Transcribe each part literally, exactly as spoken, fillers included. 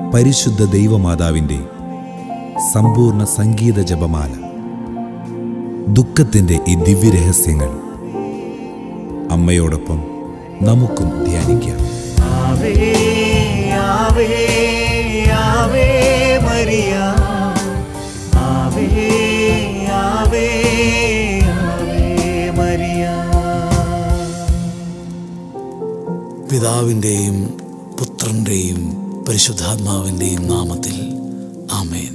പരിശുദ്ധ ദൈവമാതാവിൻ്റെ സമ്പൂർണ്ണ സംഗീത ജപമാല. ദുഃഖത്തിൻ്റെ ഈ ദിവ്യരഹസ്യങ്ങൾ അമ്മയോടൊപ്പം നമുക്കും ധ്യാനിക്കാം. ആവേ ആവേ ആവേ മരിയ, ആവേ ആവേ ആവേ മരിയ. പിതാവിൻ്റെയും പുത്രൻ്റെയും പരിശുദ്ധാത്മാവിൻ്റെയും നാമത്തിൽ ആമേൻ.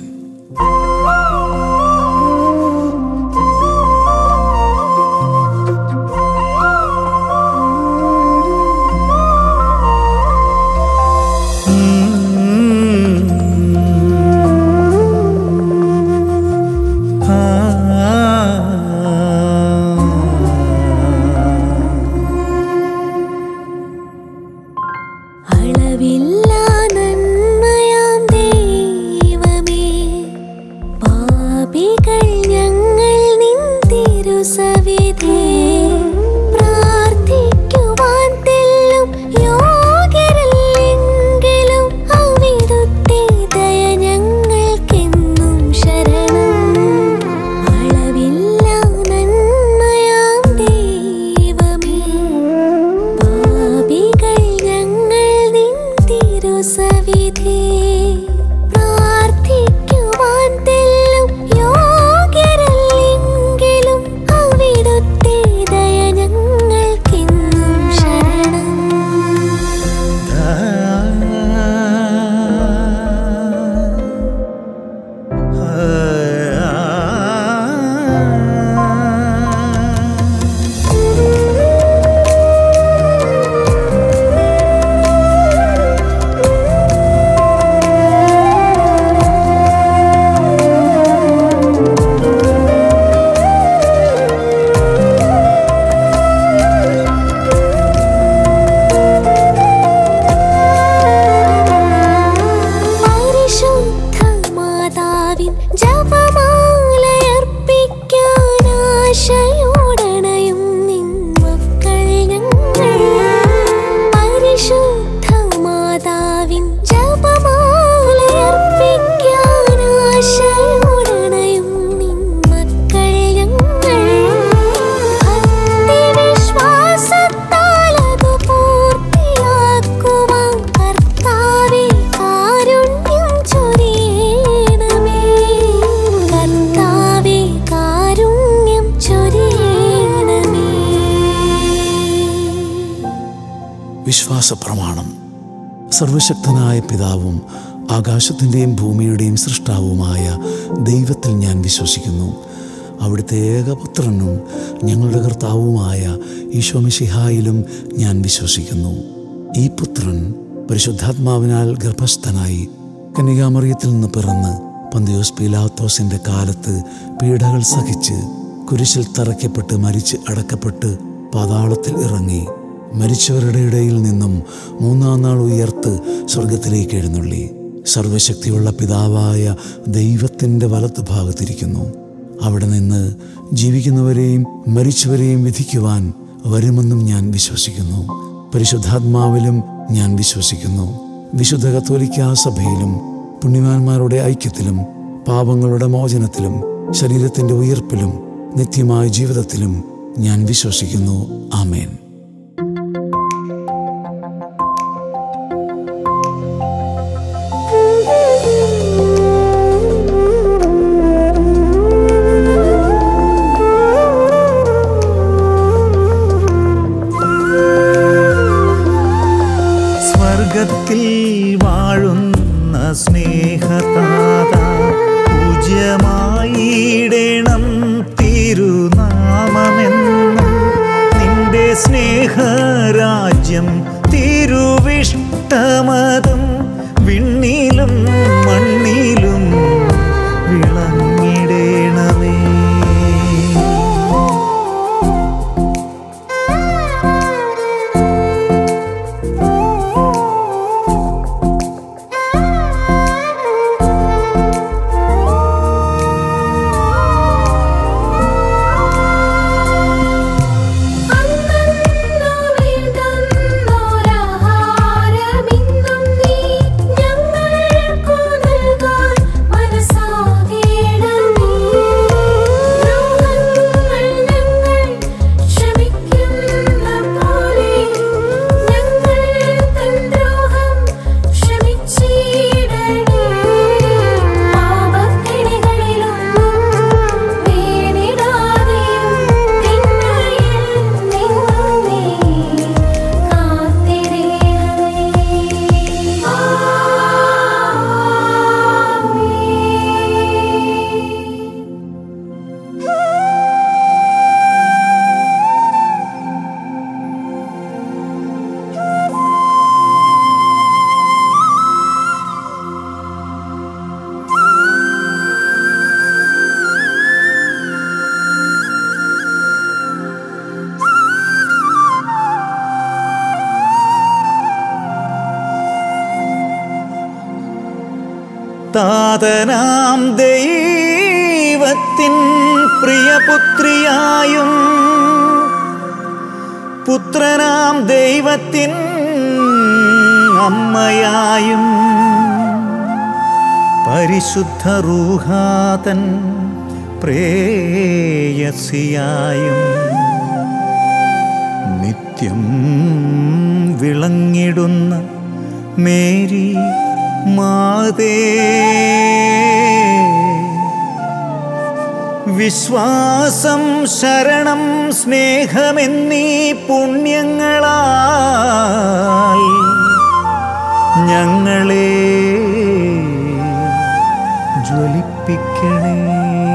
വിശ്വാസപ്രമാണം. സർവശക്തനായ പിതാവും ആകാശത്തിൻ്റെയും ഭൂമിയുടെയും സൃഷ്ടാവുമായ ദൈവത്തിൽ ഞാൻ വിശ്വസിക്കുന്നു. അവിടുത്തെ ഏകപുത്രനും ഞങ്ങളുടെ കർത്താവുമായ ഈശോ മിശിഹായിലും ഞാൻ വിശ്വസിക്കുന്നു. ഈ പുത്രൻ പരിശുദ്ധാത്മാവിനാൽ ഗർഭസ്ഥനായി കന്യകാമറിയത്തിൽ നിന്ന് പിറന്ന് പന്തിയോസ് പീലാത്തോസിൻ്റെ കാലത്ത് പീഡകൾ സഹിച്ച് കുരിശിൽ തറയ്ക്കപ്പെട്ട് മരിച്ച് അടക്കപ്പെട്ട് പാതാളത്തിൽ ഇറങ്ങി മരിച്ചവരുടെ ഇടയിൽ നിന്നും മൂന്നാം നാൾ ഉയർത്ത് സ്വർഗത്തിലേക്ക് എഴുന്നള്ളി സർവശക്തിയുള്ള പിതാവായ ദൈവത്തിൻ്റെ വലത്തുഭാഗത്തിരിക്കുന്നു. അവിടെ നിന്ന് ജീവിക്കുന്നവരെയും മരിച്ചവരെയും വിധിക്കുവാൻ വരുമെന്നും ഞാൻ വിശ്വസിക്കുന്നു. പരിശുദ്ധാത്മാവിലും ഞാൻ വിശ്വസിക്കുന്നു. വിശുദ്ധ കത്തോലിക്കാ സഭയിലും പുണ്യവാന്മാരുടെ ഐക്യത്തിലും പാപങ്ങളുടെ മോചനത്തിലും ശരീരത്തിൻ്റെ ഉയർപ്പിലും നിത്യമായ ജീവിതത്തിലും ഞാൻ വിശ്വസിക്കുന്നു. ആമേൻ. സ്വർഗത്തിൽ വാഴുന്ന സ്നേഹതാത പൂജ്യമായിടണം തിരുനാമമെന്നും നിന്റെ സ്നേഹരാജ്യം തിരുവിഷ്ടമതം വിണ്ണിലും മണ്ണിലും വിളങ്ങിടേണമേ. അന്നന്നു വേണ്ടുന്നോരാഹാരമിന്നും നീ താതനാം ദൈവത്തിൻ പ്രിയപുത്രിയായും പുത്രനാം ദൈവത്തിൻ അമ്മയായും പരിശുദ്ധ റൂഹാതൻ പ്രേയസിയായും നിത്യം വിളങ്ങിടുന്ന മേരി മാതേ, വിശ്വാസം ശരണം സ്നേഹമെന്നീ പുണ്യങ്ങളാൽ ഞങ്ങളെ ജ്വലിപ്പിക്കണേ.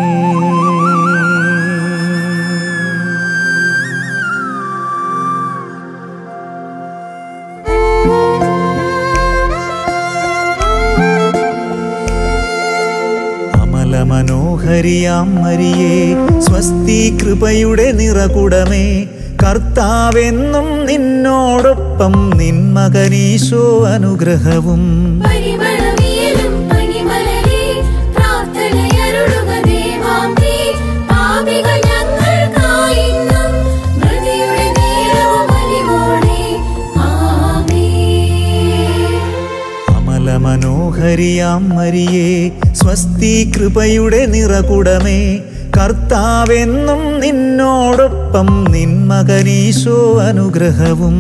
മനോഹരിയാം മരിയേ, സ്വസ്തി കൃപയുടെ നിറകുടമേ, കർത്താവെന്നും നിന്നോടൊപ്പം നിൻ മകനീശോ അനുഗ്രഹവും മനോഹരിയാം മരിയേ, സ്വസ്തി കൃപയുടെ നിറകുടമേ, കർത്താവെന്നും നിന്നോടൊപ്പം നിൻ മകനീശോ അനുഗ്രഹവും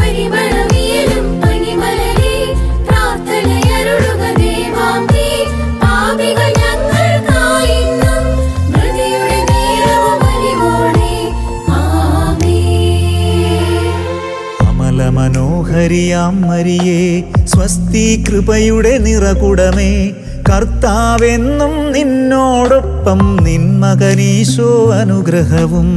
മനോഹരിയാം മരിയേ, സ്വസ്തി കൃപയുടെ നിറകുടമേ, കർത്താവെന്നും നിന്നോടൊപ്പം നിൻ മകനീശോ അനുഗ്രഹവും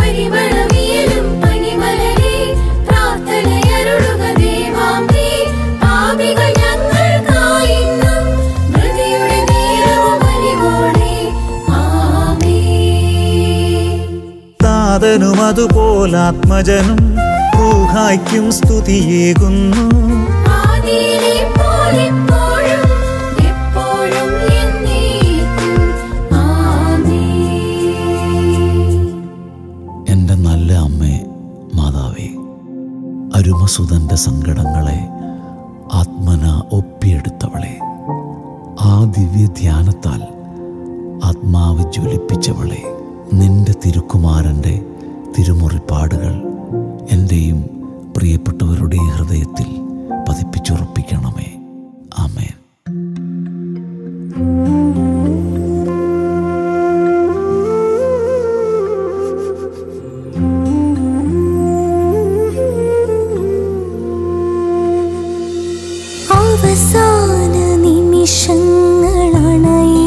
താതനും അതുപോലാത്മജനും റൂഹായ്ക്കും സ്തുതിയേകുന്നു. എൻ്റെ നല്ല അമ്മേ മാതാവേ, അരുമസുതൻ്റെ സങ്കടങ്ങളെ ആത്മന ഒപ്പിയെടുത്തവളെ, ആ ദിവ്യ ധ്യാനത്താൽ ആത്മാവ് ജ്വലിപ്പിച്ചവളെ, നിന്റെ തിരുക്കുമാരൻ്റെ തിരുമുറിപ്പാടുകൾ എൻ്റെയും പ്രിയപ്പെട്ടവരുടെ ഹൃദയത്തിൽ പതിപ്പിച്ചുറപ്പിക്കണമേ. ആമേൻ. അവസാന നിമിഷങ്ങളണയേ,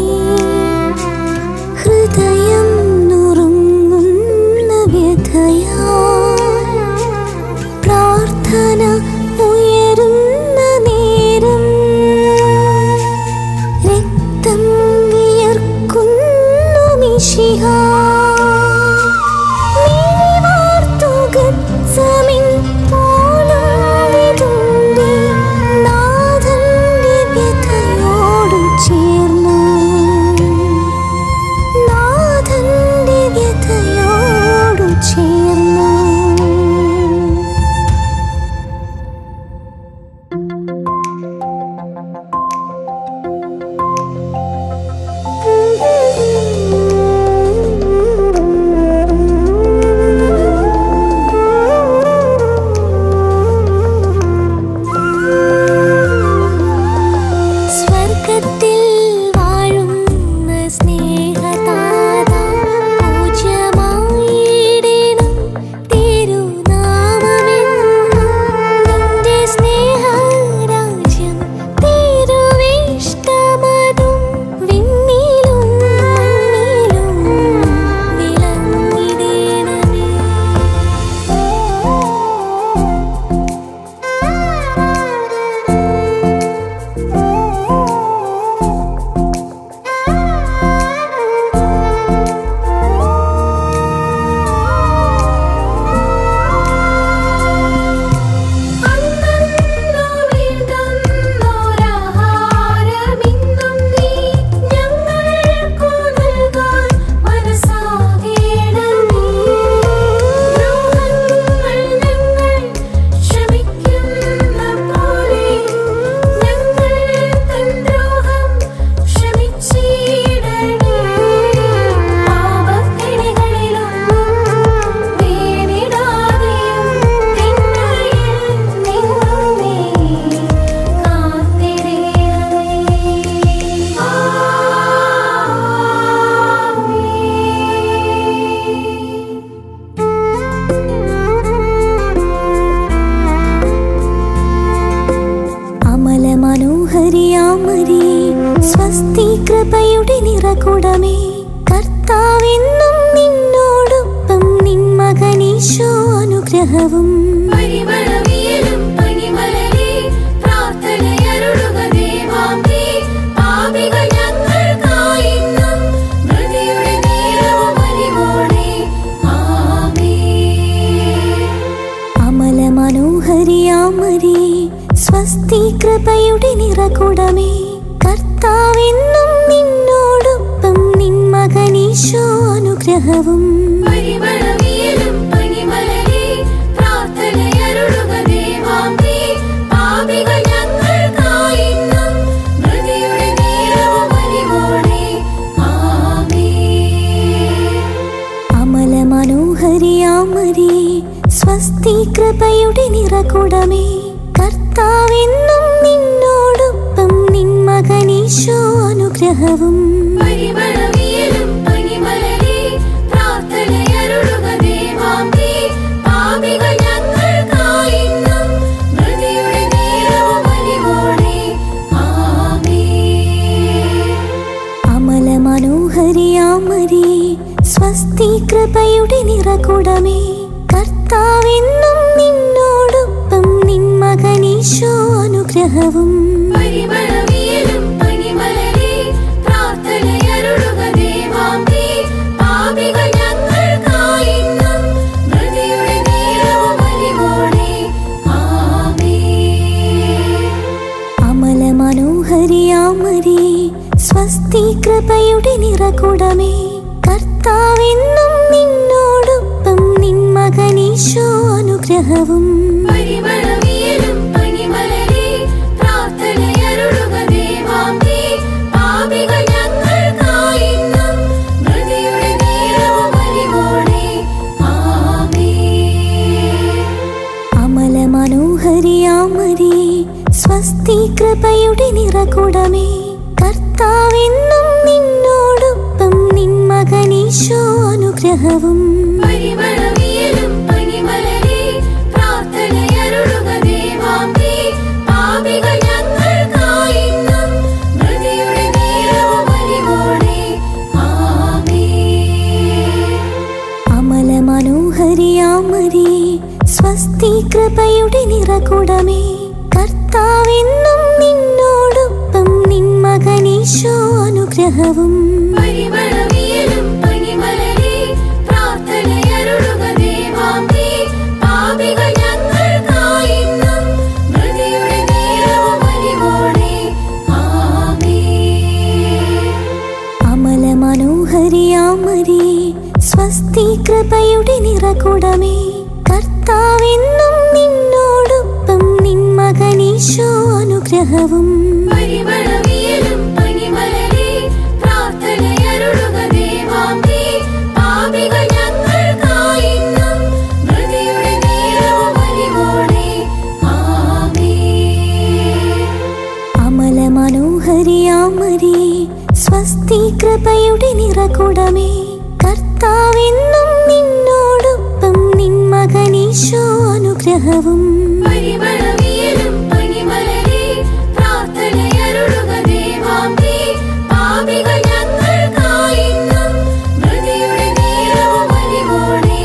ഹൃദയം നുറുങ്ങുന്ന വ്യഥയാ, പ്രാർത്ഥന ഉയരുന്ന നേരം, രക്തം വിയർക്കുന്നു മിശിഹാ, ോടും മനോഹരിയാമരേ സ്വസ്തി കൃപയുടെ നിറകുടമേ കർത്താവെന്നും നിന്നോടൊപ്പം നിൻ മകനീശോ അനുഗ്രഹവും പരിമളവിയലും പനിമലരേ പ്രാർത്ഥനയരുളുക ദേവാംബേ പാപികൾ ഞങ്ങൾക്കായിന്നും മൃതിയുടെ നേരവും അലിവോടെ ആമേൻ. അമല മനോഹരിയാമരേ സ്വസ്തി കൃപയുടെ നിറകുടമേ കർത്താവെന്നും നിന്നോടൊപ്പം നിൻ മകനീശോ അനുഗ്രഹവും പരിമളവിയലും പനിമലരേ പ്രാർത്ഥനയരുളുക ദേവാംബേ പാപികൾ ഞങ്ങൾക്കായിന്നും മൃതിയുടെ നേരവും അലിവോടെ ആമേൻ. അമല മനോഹരിയാമരേ സ്വസ്തി കൃപയുടെ നിറകുടമേ കർത്താവെന്നും നിന്നോടൊപ്പം നിൻ മകനീശോ അനുഗ്രഹവും പരിമളവിയലും പനിമലരേ പ്രാർത്ഥനയരുളുക ദേവാംബേ പാപികൾ ഞങ്ങൾക്കായിന്നും മൃതിയുടെ നേരവും അലിവോടെ ആമേൻ. അമല മനോഹരിയാമരേ സ്വസ്തി കൃപയുടെ നിറകുടമേ കർത്താവെന്നും നിന്നോടൊപ്പം നിൻ മകനീശോ അനുഗ്രഹവും പരിമളവിയലും പനിമലരേ പ്രാർത്ഥനയരുളുക ദേവാംബേ പാപികൾ ഞങ്ങൾക്കായിന്നും മൃതിയുടെ നേരവും അലിവോടെ ആമേൻ. അമല മനോഹരിയാമരേ സ്വസ്തി കൃപയുടെ നിറകുടമേ കർത്താവെന്നും നിന്നോടൊപ്പം നിൻ മകനീശോ അനുഗ്രഹവും പരിമളവിയലും പനിമലരേ പ്രാർത്ഥനയരുളുക ദേവാംബേ പാപികൾ ഞങ്ങൾക്കായിന്നും മൃതിയുടെ നേരവും അലിവോടെ ആമേൻ. അമല മനോഹരിയാമരേ സ്വസ്തി കൃപയുടെ നിറകുടമേ കർത്താവെന്നും നിന്നോടൊപ്പം നിൻ മകനീശോ അനുഗ്രഹവും പരിമളവിയലും പനിമലരേ പ്രാർത്ഥനയരുളുക ദേവാംബേ പാപികൾ ഞങ്ങൾക്കായിന്നും മൃതിയുടെ നേരവും അലിവോടെ ആമേൻ. അമല മനോഹരിയാമരേ സ്വസ്തി കൃപയുടെ നിറകുടമേ കർത്താവെന്നും നിന്നോടൊപ്പം നിൻ മകനീശോ അനുഗ്രഹവും പരിമളവിയലും പനിമലരേ പ്രാർത്ഥനയരുളുക ദേവാംബേ പാപികൾ ഞങ്ങൾക്കായിന്നും മൃതിയുടെ നേരവും അലിവോടെ ആമേൻ. അമല മനോഹരിയാമരേ സ്വസ്തി കൃപയുടെ നിറകുടമേ കർത്താവെന്നും നിന്നോടൊപ്പം നിൻ മകനീശോ അനുഗ്രഹവും പരിമളവിയലും പനിമലരേ പ്രാർത്ഥനയരുളുക ദേവാംബേ പാപികൾ ഞങ്ങൾക്കായിന്നും മൃതിയുടെ നേരവും അലിവോടെ ആമേൻ. അമല മനോഹരിയാമരേ സ്വസ്തി കൃപയുടെ നിറകുടമേ കർത്താവെന്നും നിന്നോടൊപ്പം നിൻ മകനീശോ അനുഗ്രഹവും പരിമളവിയലും പനിമലരേ പ്രാർത്ഥനയരുളുക ദേവാംബേ പാപികൾ ഞങ്ങൾക്കായിന്നും മൃതിയുടെ നേരവും അലിവോടെ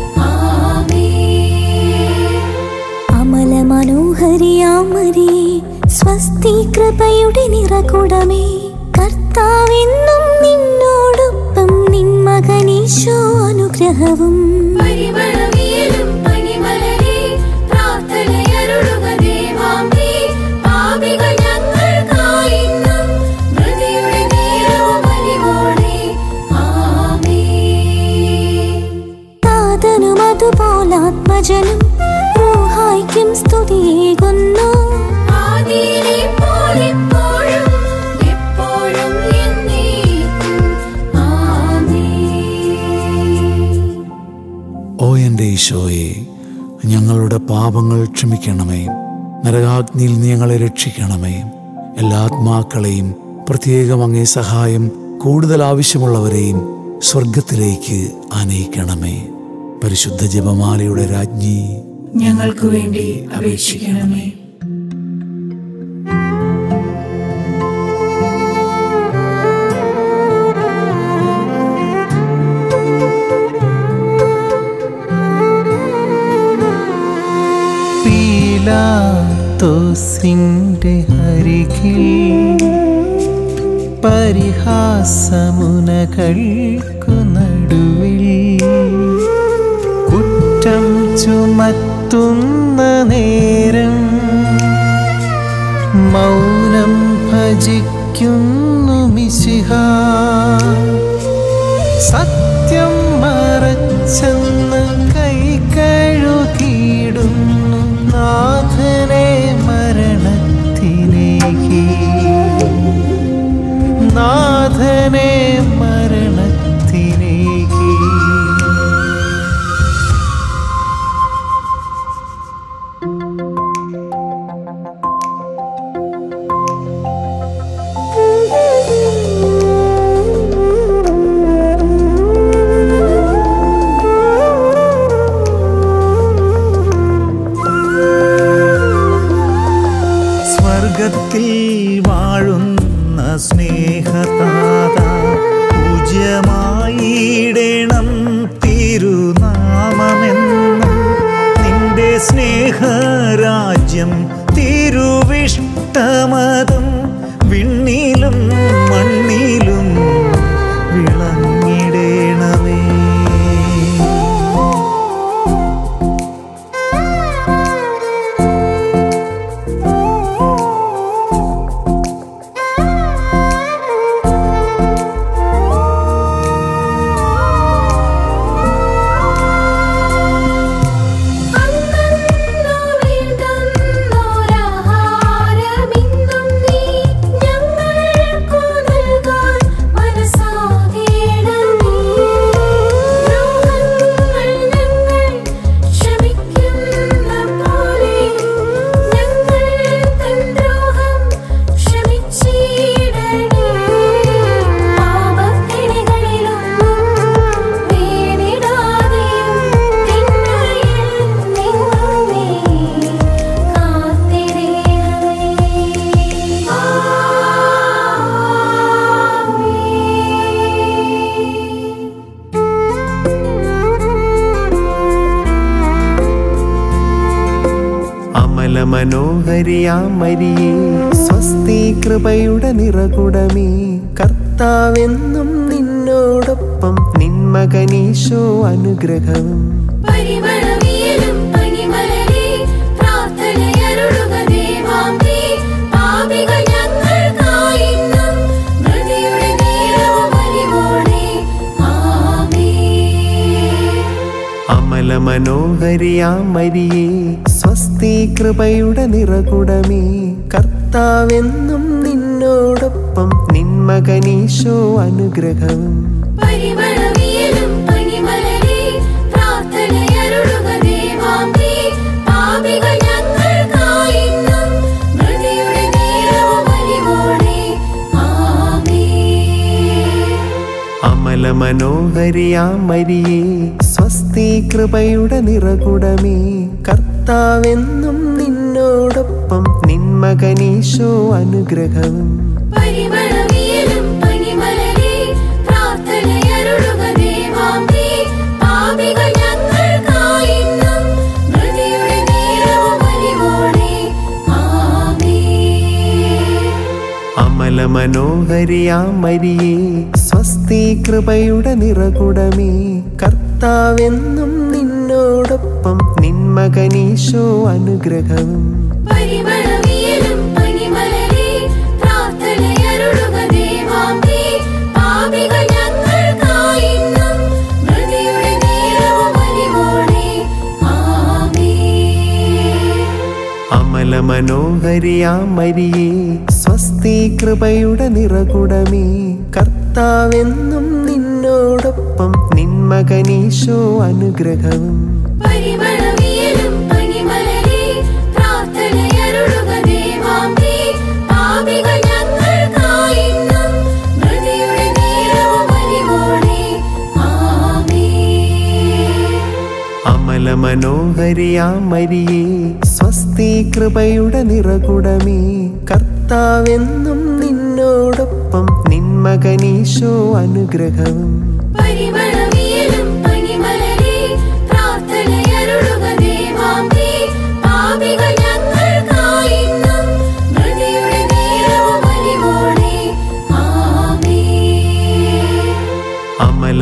ആമേൻ. അമല മനോഹരിയാമരേ സ്വസ്തി കൃപയുടെ നിറകുടമേ കർത്താവെന്നും നിന്നോടൊപ്പം നിൻ മകനീശോ അനുഗ്രഹവും പരിമളവിയലും പനിമലരേ പ്രാർത്ഥനയരുളുക ദേവാംബേ പാപികൾ ഞങ്ങൾക്കായിന്നും മൃതിയുടെ നേരവും അലിവോടെ ആമേൻ. താതനും അതുപോലാത്മജനും റൂഹായ്ക്കും സ്തുതിയേകുന്നു ആദിയിലെ പോലെപ്പോഴും എപ്പോഴും എന്നേക്കും ആമേൻ. ഓ എൻ്റെ ഈശോയെ, ഞങ്ങളുടെ പാപങ്ങൾ ക്ഷമിക്കണമേ, നരകാഗ്നിയിൽ നീ ഞങ്ങളെ രക്ഷിക്കണമേ. എല്ലാ ആത്മാക്കളെയും, പ്രത്യേകം അങ്ങേ സഹായം കൂടുതൽ ആവശ്യമുള്ളവരെയും സ്വർഗത്തിലേക്ക് ആനയിക്കണമേ. പരിശുദ്ധ ജപമാലയുടെ രാജ്ഞി, ഞങ്ങൾക്ക് വേണ്ടി അപേക്ഷിക്കണമേ. പീലാത്തോസിൻ്റെ അരികിൽ പരിഹാസമുനകൾക്കു നടുവിൽ കുറ്റം ചുമത്തുന്ന നേരം മൗനം ഭജിക്കുന്നു മിശിഹാ. സത്യം മറച്ചെന്ന് കൈ കഴുകിയിടുന്നു നാഥനെ മരണത്തിലേക്ക്, നാഥനെ മരണത്തിലേക്ക്. സ്വർഗത്തിൽ വാഴുന്ന സ്നേഹതാത പൂജ്യമായിടണം തിരുനാമമെന്നും നിന്റെ സ്നേഹരാജ്യം തിരുവിഷ്ടമതും വിണ്ണിലും മണ്ണിലും വിളങ്ങിടേണമേ. മനോഹരിയാം മരിയേ സ്വസ്തി കൃപയുടെ നിറകുടമേ, കർത്താവെന്നും നിന്നോടൊപ്പം നിന്മകനീശോ അനുഗ്രഹവും. പരിമളവിയലും പനിമലരേ പ്രാർത്ഥനയരുളുക ദേവാംബേ, പാപികൾ ഞങ്ങൾക്കായിന്നും മൃതിയുടെ നേരവും അലിവോടെ ആമേൻ. അമല മനോഹരിയാം മരിയേ സ്വസ്തി കൃപയുടെ നിറകുടമേ, കർത്താവെന്നും നിന്നോടൊപ്പം നിന്മകനീശോ അനുഗ്രഹവും. പരിമളവിയലും പനിമലരേ പ്രാർത്ഥനയരുളുക ദേവാംബേ, പാപികൾ ഞങ്ങൾക്കായിന്നും മൃതിയുടെ നേരവും അലിവോടെ ആമേൻ. അമല മനോഹരിയാം മരിയേ സ്വസ്തി കൃപയുടെ നിറകുടമേ, കർത്താവെന്നും നിന്നോടൊപ്പം നിന്മകനീശോ അനുഗ്രഹവും. പരിമളവിയലും പനിമലരേ പ്രാർത്ഥനയരുളുക ദേവാംബേ, പാപികൾ ഞങ്ങൾക്കായിന്നും മൃതിയുടെ നേരവും അലിവോടെ ആമേൻ. അമല മനോഹരിയാം മരിയേ സ്വസ്തി കൃപയുടെ നിറകുടമേ, കർത്താവെന്നും നിന്നോടൊപ്പം നിന്മകനീശോ അനുഗ്രഹവും. പരിമളവിയലും പനിമലരേ പ്രാർത്ഥനയരുളുക ദേവാംബേ, പാപികൾ ഞങ്ങൾക്കായിന്നും മൃതിയുടെ നേരവും അലിവോടെ ആമേൻ. അമല മനോഹരിയാം മരിയേ സ്വസ്തി കൃപയുടെ നിറകുടമേ, കർത്താവെന്നും നിന്നോടൊപ്പം നിന്മകനീശോ അനുഗ്രഹവും. പരിമളവിയലും പനിമലരേ പ്രാർത്ഥനയരുളുക ദേവാംബേ, പാപികൾ ഞങ്ങൾക്കായിന്നും മൃതിയുടെ നേരവും അലിവോടെ ആമേൻ. അമല മനോഹരിയാം മരിയേ സ്വസ്തി കൃപയുടെ നിറകുടമേ, കർത്താവെന്നും നിന്നോടൊപ്പം നിന്മകനീശോ അനുഗ്രഹവും. പരിമളവിയലും പനിമലരേ പ്രാർത്ഥനയരുളുക ദേവാംബേ, പാപികൾ ഞങ്ങൾക്കായി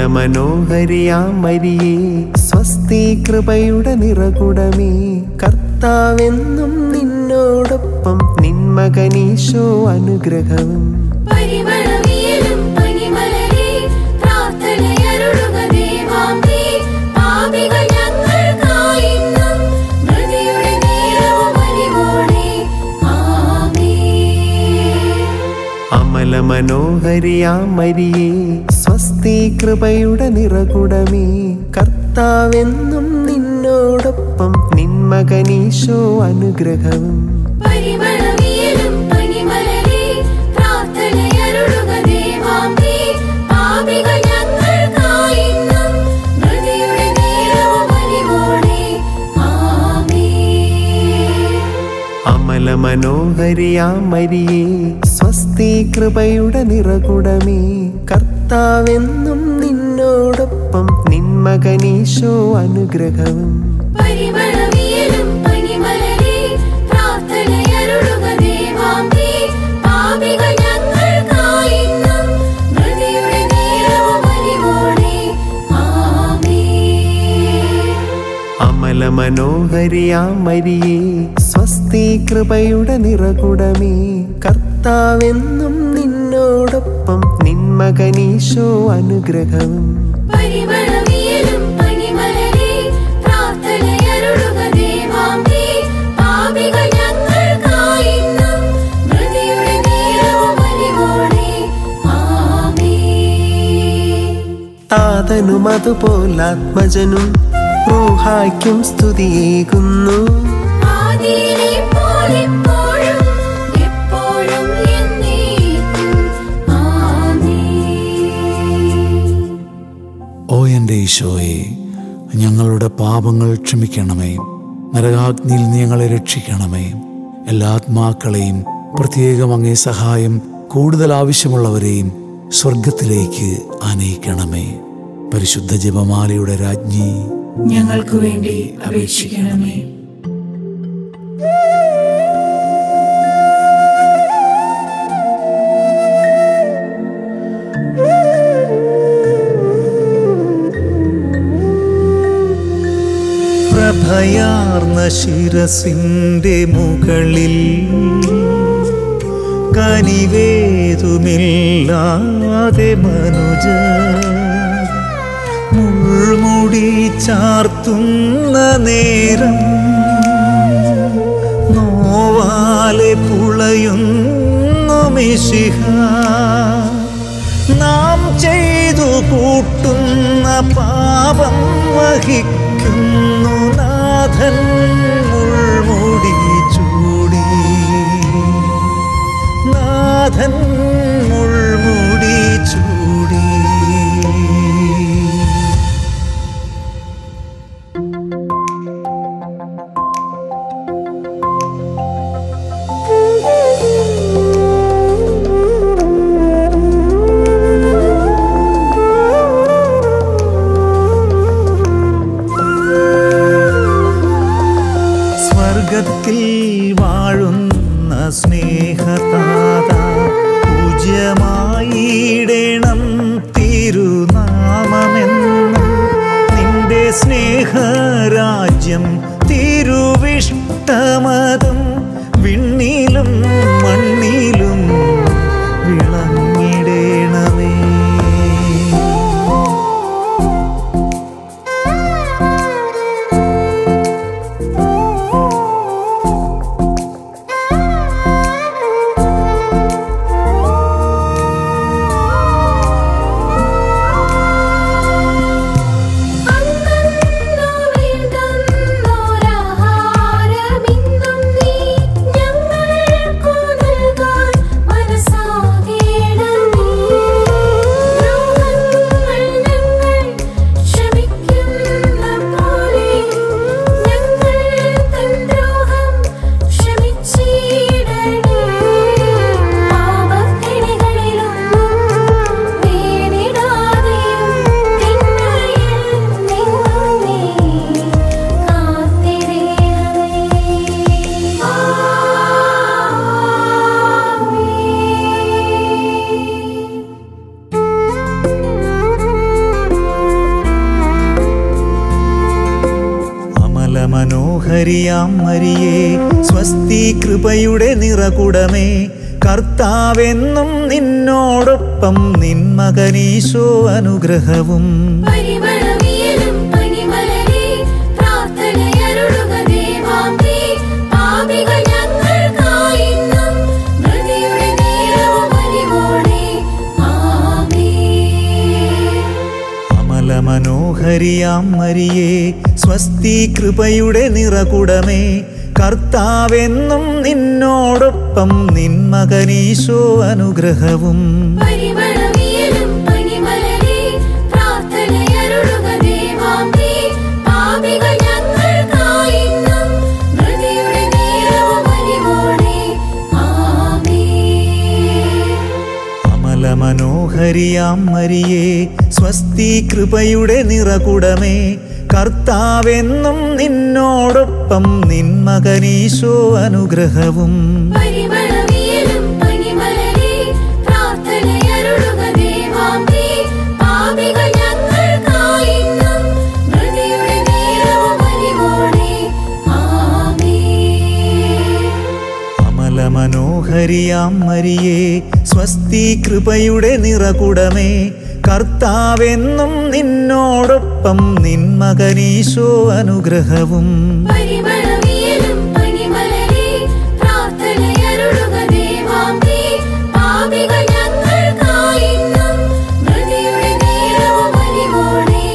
മനോഹരിയാം മരിയേ സ്വസ്തി കൃപയുടെ നിറകുടമേ കർത്താവെന്നും നിന്നോടൊപ്പം നിൻ മകനീശോ അനുഗ്രഹവും പരിമളവിയലും പനിമലരേ പ്രാർത്ഥനയരുളുക ദേവാംബേ പാപികൾ ഞങ്ങൾക്കായിന്നും മൃതിയുടെ നേരവും അലിവോടെ ആമേൻ അമല മനോഹരിയാം മരിയേ സ്വസ്തി കൃപയുടെ നിറകുടമേ കർത്താവെന്നും നിന്നോടൊപ്പം നിൻ മകനീശോ അനുഗ്രഹവും പരിമളവിയലും പനിമലരേ പ്രാർത്ഥനയരുളുക ദേവാംബേ പാപികൾ ഞങ്ങൾക്കായിന്നും മൃതിയുടെ നേരവും അലിവോടെ ആമേൻ അമല മനോഹരിയാം മരിയേ സ്വസ്തി കൃപയുടെ നിറകുടമേ കർത്താവെന്നും നിന്നോടൊപ്പം നിൻ മകനീശോ അനുഗ്രഹവും പരിമളവിയലും പനിമലരേ പ്രാർത്ഥനയരുളുക ദേവാംബേ പാപികൾ ഞങ്ങൾക്കായിന്നും മൃതിയുടെ നേരവും അലിവോടെ ആമേൻ അമല മനോഹരിയാം മരിയേ സ്വസ്തി കൃപയുടെ നിറകുടമേ കർത്താവെന്നും നിന്നോടൊപ്പം നിൻ മകനീശോ അനുഗ്രഹവും പരിമളവിയലും പനിമലരേ പ്രാർത്ഥനയരുളുക ദേവാംബേ പാപികൾ ഞങ്ങൾക്കായിന്നും മൃതിയുടെ നേരവും അലിവോടെ ആമേൻ താതനും അതുപോലാത്മജനും റൂഹായ്ക്കും സ്തുതിയേകുന്നു ആദിയിലെ പോലെപ്പോഴും എപ്പോഴും എന്നേക്കും ആമേൻ ഓ എൻ്റെ ഈശോയെ, ഞങ്ങളുടെ പാപങ്ങൾ ക്ഷമിക്കണമേ, നരകാഗ്നിയിൽ നീ ഞങ്ങളെ രക്ഷിക്കണമേ, എല്ലാ ആത്മാക്കളെയും പ്രത്യേകം അങ്ങേ സഹായം കൂടുതൽ ആവശ്യമുള്ളവരെയും സ്വർഗത്തിലേക്ക് ആനയിക്കണമേ. പരിശുദ്ധ ജപമാലയുടെ രാജ്ഞി, ഞങ്ങൾക്ക് വേണ്ടി അപേക്ഷിക്കണമേ. പ്രഭയാർന്ന ശിരസിന്റെ മുകളിൽ കനിവേതുമില്ലാതെ മനുജ മുൾമുടി ചാർത്തുന്ന നേരം നോവാലെ പുളയുന്നു മിശിഹ നാം ചെയ്തു കൂട്ടുന്ന പാപം വഹിക്കുന്നു നാഥൻ മുൾമുടി ചൂടി നാഥൻ മുൾമുടി ചൂടി സ്വർഗത്തിൽ വാഴുന്ന സ്നേഹതാത പൂജിതനായ മനോഹരിയാം മരിയേ സ്വസ്തി കൃപയുടെ നിറകുടമേ കർത്താവെന്നും നിന്നോടൊപ്പം നിൻ മകനീശോ അനുഗ്രഹവും പരിമളവിയലും പനിമലരേ പ്രാർത്ഥനയരുളുക ദേവാംബേ പാപികൾ ഞങ്ങൾക്കായിന്നും മൃതിയുടെ നേരവും അലിവോടെ ആമേൻ. അമല മനോഹരിയാം മരിയേ സ്വസ്തി കൃപയുടെ നിറകുടമേ കർത്താവെന്നും നിന്നോടൊപ്പം നിൻ മകനീശോ അനുഗ്രഹവും പരിമളവിയലും പനിമലരേ പ്രാർത്ഥനയരുളുക ദേവാംബേ പാപികൾ ഞങ്ങൾക്കായിന്നും മൃതിയുടെ നേരവും അലിവോടെ ആമേൻ. അമല മനോഹരിയാം മരിയേ സ്വസ്തി കൃപയുടെ നിറകുടമേ കർത്താവെന്നും നിന്നോടൊപ്പം നിൻ മകനീശോ അനുഗ്രഹവും പരിമളവിയലും പനിമലരേ പ്രാർത്ഥനയരുളുക ദേവാംബേ പാപികൾ ഞങ്ങൾക്കായിന്നും മൃതിയുടെ നേരവും അലിവോടെ ആമേൻ. അമല മനോഹരിയാം മരിയേ സ്വസ്തി കൃപയുടെ നിറകുടമേ കർത്താവെന്നും നിന്നോടൊപ്പം നിൻ മകനീശോ അനുഗ്രഹവും പരിമളവിയലും പനിമലരേ പ്രാർത്ഥനയരുളുക ദേവാംബേ പാപികൾ ഞങ്ങൾക്കായിന്നും മൃതിയുടെ നേരവും അലിവോടെ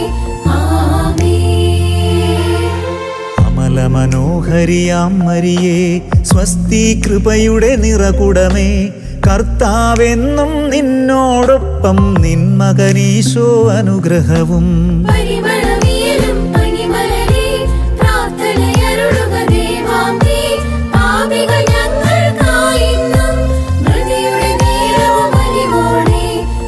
ആമേൻ. അമല മനോഹരിയാം മരിയേ സ്വസ്തി കൃപയുടെ നിറകുടമേ കർത്താവെന്നും നിന്നോടൊപ്പം നിൻ മകനീശോ അനുഗ്രഹവും പരിമളവിയലും പനിമലരേ പ്രാർത്ഥനയരുളുക ദേവാംബേ പാപികൾ ഞങ്ങൾക്കായിന്നും മൃതിയുടെ നേരവും അലിവോടെ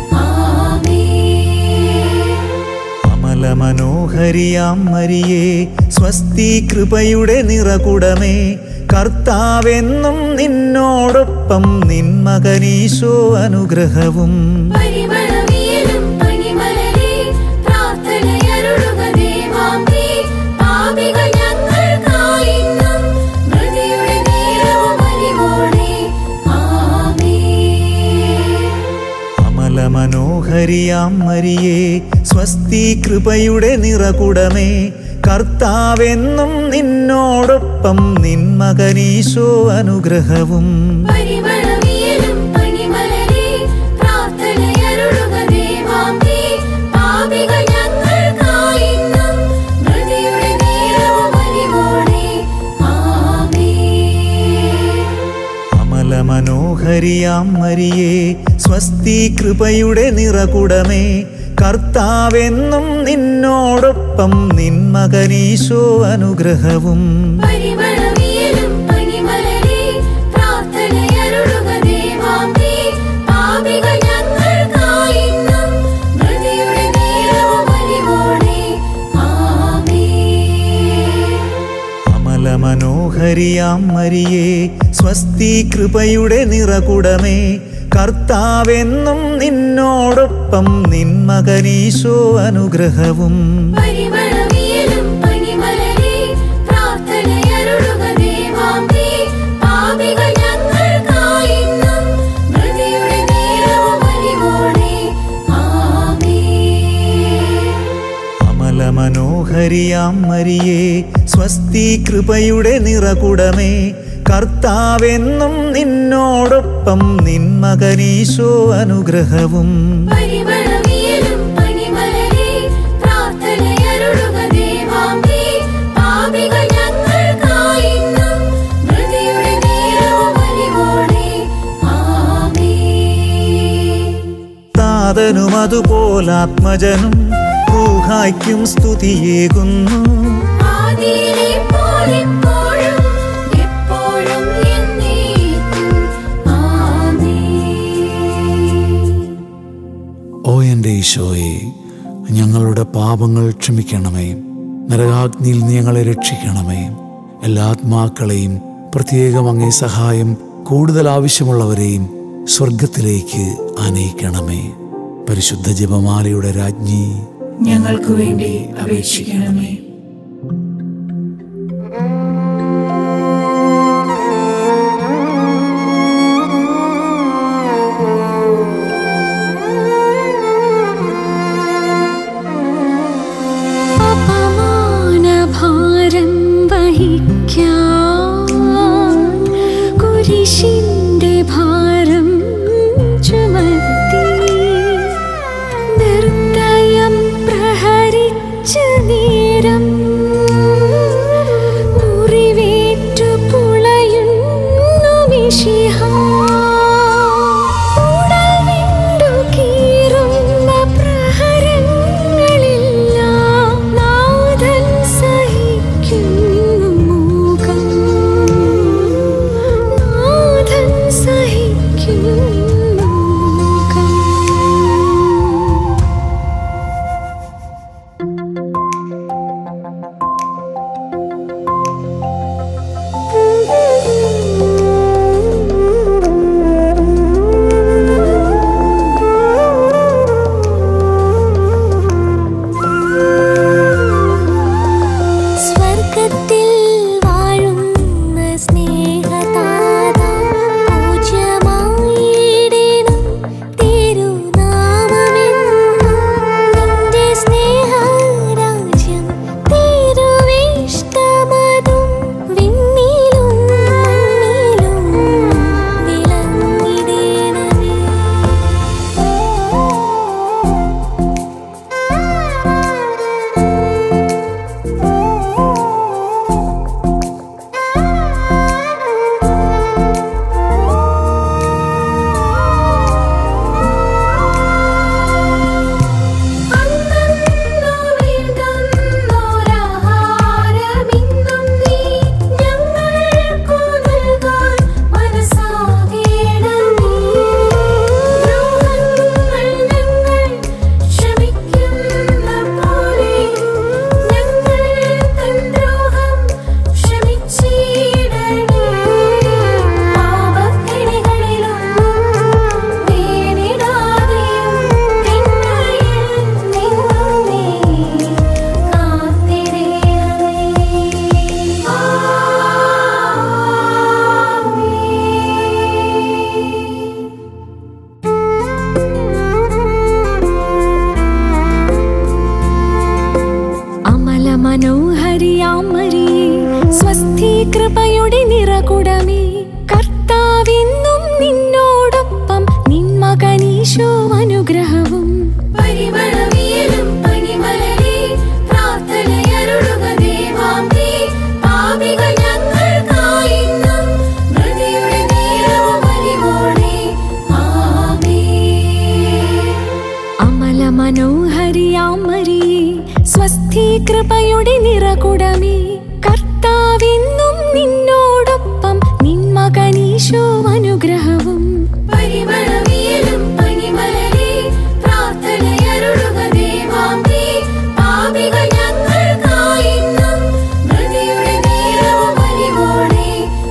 ആമേൻ. അമല മനോഹരിയാം മരിയേ സ്വസ്തി കൃപയുടെ നിറകുടമേ കർത്താവെന്നും നിന്നോടൊപ്പം നിൻ മകനീശോ അനുഗ്രഹവും പരിമളവിയലും പനിമലരേ പ്രാർത്ഥനയരുളുക ദേവാംബേ പാപികൾ ഞങ്ങൾക്കായിന്നും മൃതിയുടെ നേരവും അലിവോടെ ആമേൻ. അമല മനോഹരിയാം മരിയേ സ്വസ്തി കൃപയുടെ നിറകുടമേ കർത്താവെന്നും നിന്നോടൊപ്പം നിൻ മകനീശോ അനുഗ്രഹവും പരിമളവിയലും പനിമലരേ പ്രാർത്ഥനയരുളുക ദേവാംബേ പാപികൾ ഞങ്ങൾക്കായിന്നും മൃതിയുടെ നേരവും അലിവോടെ ആമേൻ. അമല മനോഹരിയാം മരിയേ സ്വസ്തി കൃപയുടെ നിറകുടമേ കർത്താവെന്നും നിന്നോടൊപ്പം നിൻ മകനീശോ അനുഗ്രഹവും പരിമളവിയലും പനിമലരേ പ്രാർത്ഥനയരുളുക ദേവാംബേ പാപികൾ ഞങ്ങൾക്കായിന്നും മൃതിയുടെ നേരവും അലിവോടെ ആമേൻ. അമല മനോഹരിയാം മരിയേ സ്വസ്തി കൃപയുടെ നിറകുടമേ കർത്താവെന്നും നിന്നോടൊപ്പം നിൻ മകനീശോ അനുഗ്രഹവും പരിമളവിയലും പനിമലരേ പ്രാർത്ഥനയരുളുക ദേവാംബേ പാപികൾ ഞങ്ങൾക്കായിന്നും മൃതിയുടെ നേരവും അലിവോടെ ആമേൻ. അമല മനോഹരിയാം മരിയേ സ്വസ്തി കൃപയുടെ നിറകുടമേ കർത്താവെന്നും നിന്നോടൊപ്പം നിൻ മകനീശോ അനുഗ്രഹവും പരിമളവിയലും പനിമലരേ പ്രാർത്ഥനയരുളുക ദേവാംബേ പാപികൾ ഞങ്ങൾക്കായിന്നും മൃതിയുടെ നേരവും അലിവോടെ ആമേൻ. താതനും അതുപോലാത്മജനും റൂഹായ്ക്കും സ്തുതിയേകുന്നു ആദിയിലെ പോലെപ്പോഴും എപ്പോഴും എന്നേക്കും ആമേൻ. ഓ എൻ്റെ ഈശോയെ, ഞങ്ങളുടെ പാപങ്ങൾ ക്ഷമിക്കണമേ. നരകാഗ്നിയിൽ നീ ഞങ്ങളെ രക്ഷിക്കണമേ. എല്ലാ ആത്മാക്കളെയും, പ്രത്യേകം അങ്ങേ സഹായം കൂടുതൽ ആവശ്യമുള്ളവരെയും സ്വർഗത്തിലേക്ക് ആനയിക്കണമേ. പരിശുദ്ധ ജപമാലയുടെ രാജ്ഞി, ഞങ്ങൾക്ക് വേണ്ടി അപേക്ഷിക്കണമേ. മനോഹരിയാം മരിയേ സ്വസ്തി കൃപയുടെ നിറകുടമേ കർത്താവെന്നും നിന്നോടൊപ്പം നിൻ മകനീശോ അനുഗ്രഹവും പരിമളവിയലും പനിമലരേ പ്രാർത്ഥനയരുളുക ദേവാംബേ പാപികൾ ഞങ്ങൾക്കായിന്നും മൃതിയുടെ നേരവും അലിവോടെ ആമേൻ. അമല മനോഹരിയാം മരിയേ സ്വസ്തി കൃപയുടെ നിറകുടമേ കർത്താവെന്നും നിന്നോടൊപ്പം നിൻ മകനീശോ അനുഗ്രഹവും പരിമളവിയലും പനിമലരേ പ്രാർത്ഥനയരുളുക ദേവാംബേ പാപികൾ ഞങ്ങൾക്കായിന്നും മൃതിയുടെ നേരവും അലിവോടെ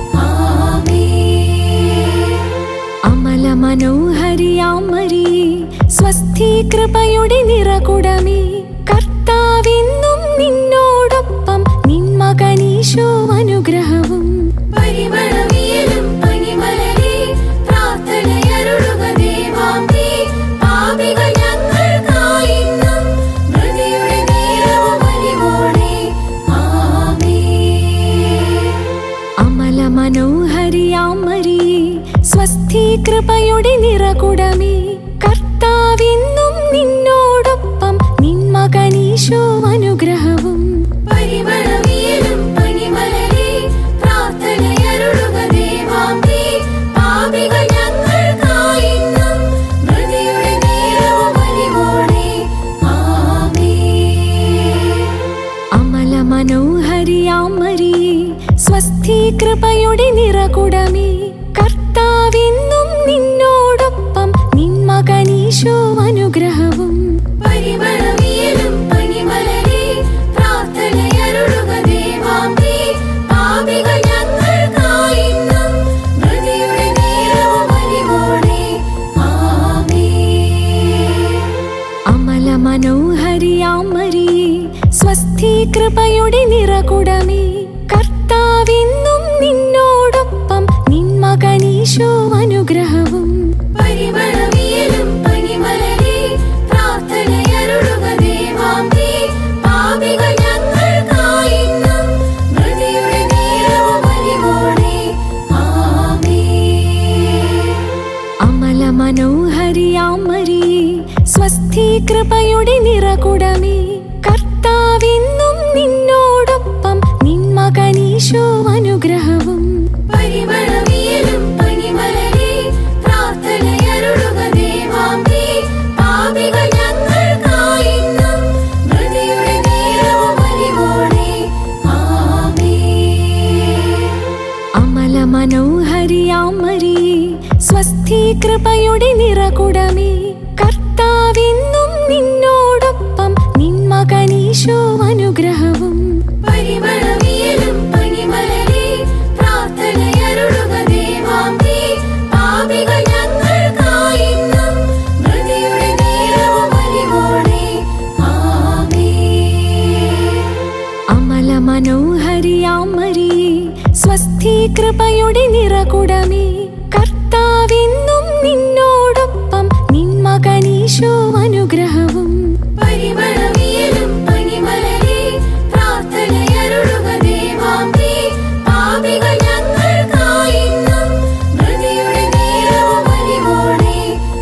ആമേൻ. അമല മനോഹരിയാം മരിയേ സ്വസ്തി കൃപയുടെ നിറകുടമേ കർത്താവെന്നും നിന്നോടൊപ്പം നിൻ മകനീശോ അനുഗ്രഹവും പരിമളവിയലും പനിമലരേ പ്രാർത്ഥനയരുളുക ദേവാംബേ പാപികൾ ഞങ്ങൾക്കായിന്നും മൃതിയുടെ നേരവും അലിവോടെ ആമേൻ. അമല മനോഹരിയാം മരിയേ സ്വസ്തി കൃപയുടെ നിറകുടമേ കർത്താവെന്നും നിന്നോടൊപ്പം നിൻ മകനീശോ അനുഗ്രഹവും പരിമളവിയലും പനിമലരേ പ്രാർത്ഥനയരുളുക ദേവാംബേ പാപികൾ ഞങ്ങൾക്കായിന്നും മൃതിയുടെ നേരവും അലിവോടെ ആമേൻ. അമല മനോഹരിയാം മരിയേ സ്വസ്തി കൃപയുടെ നിറകുടമേ കർത്താവെന്നും നിന്നോടൊപ്പം നിൻ മകനീശോ അനുഗ്രഹവും പരിമളവിയലും പനിമലരേ പ്രാർത്ഥനയരുളുക ദേവാംബേ പാപികൾ ഞങ്ങൾക്കായിന്നും മൃതിയുടെ നേരവും അലിവോടെ ആമേൻ. അമല മനോഹരിയാം മരിയേ സ്വസ്തി കൃപയുടെ നിറകുടമേ കർത്താവെന്നും നിന്നോടൊപ്പം നിൻ മകനീശോ അനുഗ്രഹവും പരിമളവിയലും പനിമലരേ പ്രാർത്ഥനയരുളുക ദേവാംബേ പാപികൾ ഞങ്ങൾക്കായിന്നും മൃതിയുടെ നേരവും അലിവോടെ ആമേൻ. അമല മനോഹരിയാം മരിയേ സ്വസ്തി കൃപയുടെ നിറകുടമേ കർത്താവെന്നും നിന്നോടൊപ്പം നിൻ മകനീശോ അനുഗ്രഹവും പരിമളവിയലും പനിമലരേ പ്രാർത്ഥനയരുളുക ദേവാംബേ പാപികൾ ഞങ്ങൾക്കായിന്നും മൃതിയുടെ നേരവും അലിവോടെ ആമേൻ. അമല മനോഹരിയാം മരിയേ സ്വസ്തി കൃപയുടെ നിറകുടമേ കർത്താവെന്നും നിന്നോടൊപ്പം നിൻ മകനീശോ അനുഗ്രഹവും പരിമളവിയലും പനിമലരേ പ്രാർത്ഥനയരുളുക ദേവാംബേ പാപികൾ ഞങ്ങൾക്കായിന്നും മൃതിയുടെ നേരവും അലിവോടെ ആമേൻ. അമല മനോഹരിയാം മരിയേ സ്വസ്തി കൃപയുടെ നിറകുടമേ കർത്താവെന്നും നിന്നോടൊപ്പം നിൻ മകനീശോ അനുഗ്രഹവും പരിമളവിയലും പനിമലരേ പ്രാർത്ഥനയരുളുക ദേവാംബേ പാപികൾ ഞങ്ങൾക്കായിന്നും മൃതിയുടെ നേരവും അലിവോടെ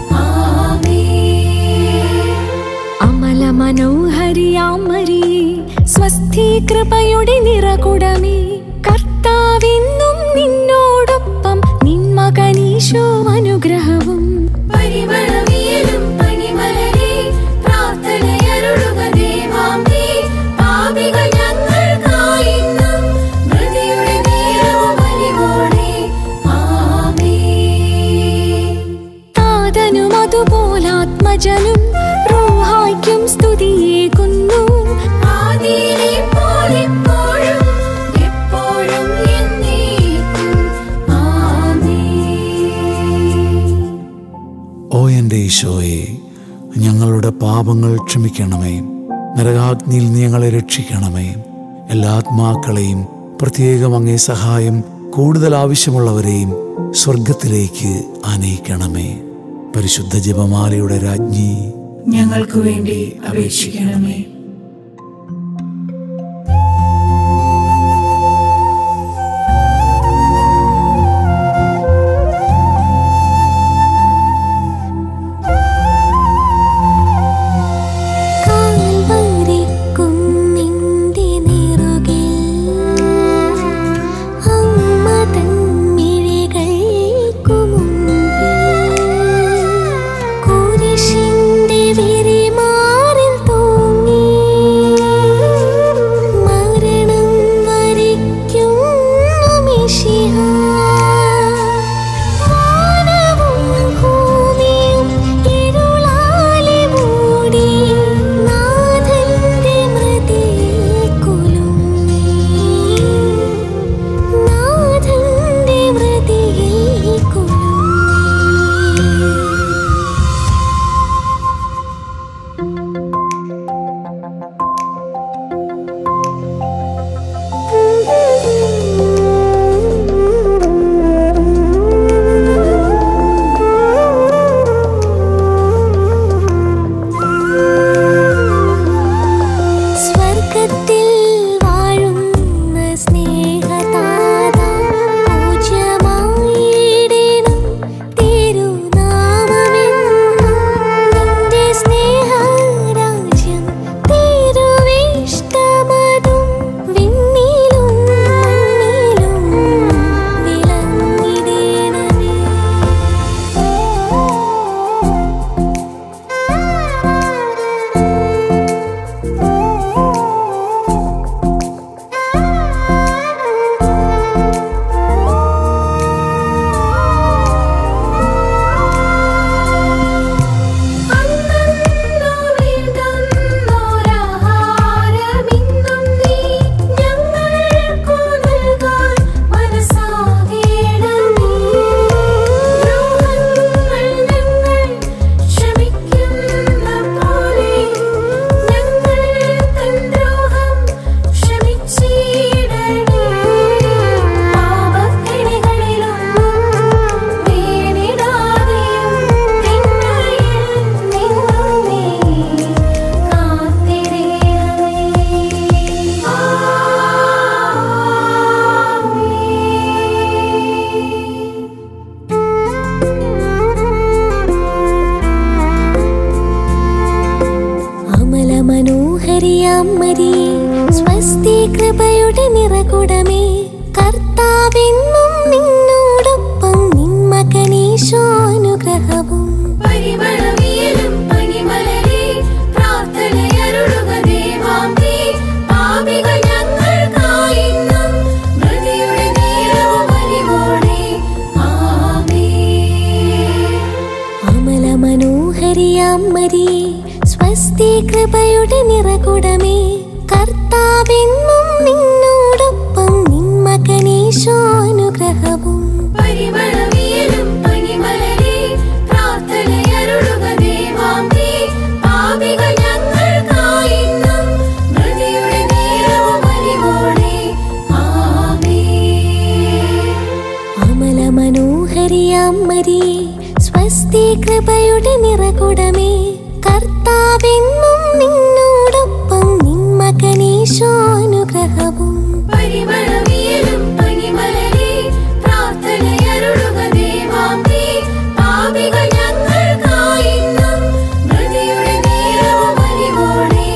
ആമേൻ. അമല മനോഹരിയാം മരിയേ സ്വസ്തി കൃപയുടെ നിറകുടമേ കർത്താവെന്നും നിന്നോടൊപ്പം നിൻ മകനീശോ അനുഗ്രഹവും പരിമളവിയലും പനിമലരേ പ്രാർത്ഥനയരുളുക ദേവാംബേ പാപികൾ ഞങ്ങൾക്കായിന്നും മൃതിയുടെ നേരവും അലിവോടെ ആമേൻ. താതനും അതുപോലാത്മജനും റൂഹായ്ക്കും സ്തുതിയേകുന്നു ആദിയിലെ പോലെപ്പോഴും എപ്പോഴും എന്നേക്കും ആമേൻ. ഓ എൻ്റെ ഈശോയെ, ഞങ്ങളുടെ പാപങ്ങൾ ക്ഷമിക്കണമേ, നരകാഗ്നിയിൽ നീ ഞങ്ങളെ രക്ഷിക്കണമേ. എല്ലാ ആത്മാക്കളെയും, പ്രത്യേകം അങ്ങേ സഹായം കൂടുതൽ ആവശ്യമുള്ളവരെയും സ്വർഗത്തിലേക്ക് ആനയിക്കണമേ. പരിശുദ്ധ ജപമാലയുടെ രാജ്ഞി, ഞങ്ങൾക്ക് വേണ്ടി അപേക്ഷിക്കണമേ. മനോഹരിയാം മരിയേ സ്വസ്തി കൃപയുടെ നിറകുടമേ കർത്താവെന്നും നിന്നോടൊപ്പം നിൻ മകനീശോ അനുഗ്രഹവും പരിമളവിയലും പനിമലരേ പ്രാർത്ഥനയരുളുക ദേവാംബേ പാപികൾ ഞങ്ങൾക്കായിന്നും മൃതിയുടെ നേരവും അലിവോടെ ആമേൻ. അമല മനോഹരിയാം മരിയേ സ്വസ്തി കൃപയുടെ നിറകുടമേ കർത്താവെന്നും നിന്നോടൊപ്പം നിൻ മകനീശോ അനുഗ്രഹവും പരിമളവിയലും പനിമലരേ പ്രാർത്ഥനയരുളുക ദേവാംബേ പാപികൾ ഞങ്ങൾക്കായിന്നും മൃതിയുടെ നേരവും അലിവോടെ ആമേൻ. അമല മനോഹരിയാം മരിയേ സ്വസ്തി കൃപയുടെ നിറകുടമേ കർത്താവെന്നും നിന്നോടൊപ്പം നിൻ മകനീശോ അനുഗ്രഹവും പരിമളവിയലും പനിമലരേ പ്രാർത്ഥനയരുളുക ദേവാംബേ പാപികൾ ഞങ്ങൾക്കായിന്നും മൃതിയുടെ നേരവും അലിവോടെ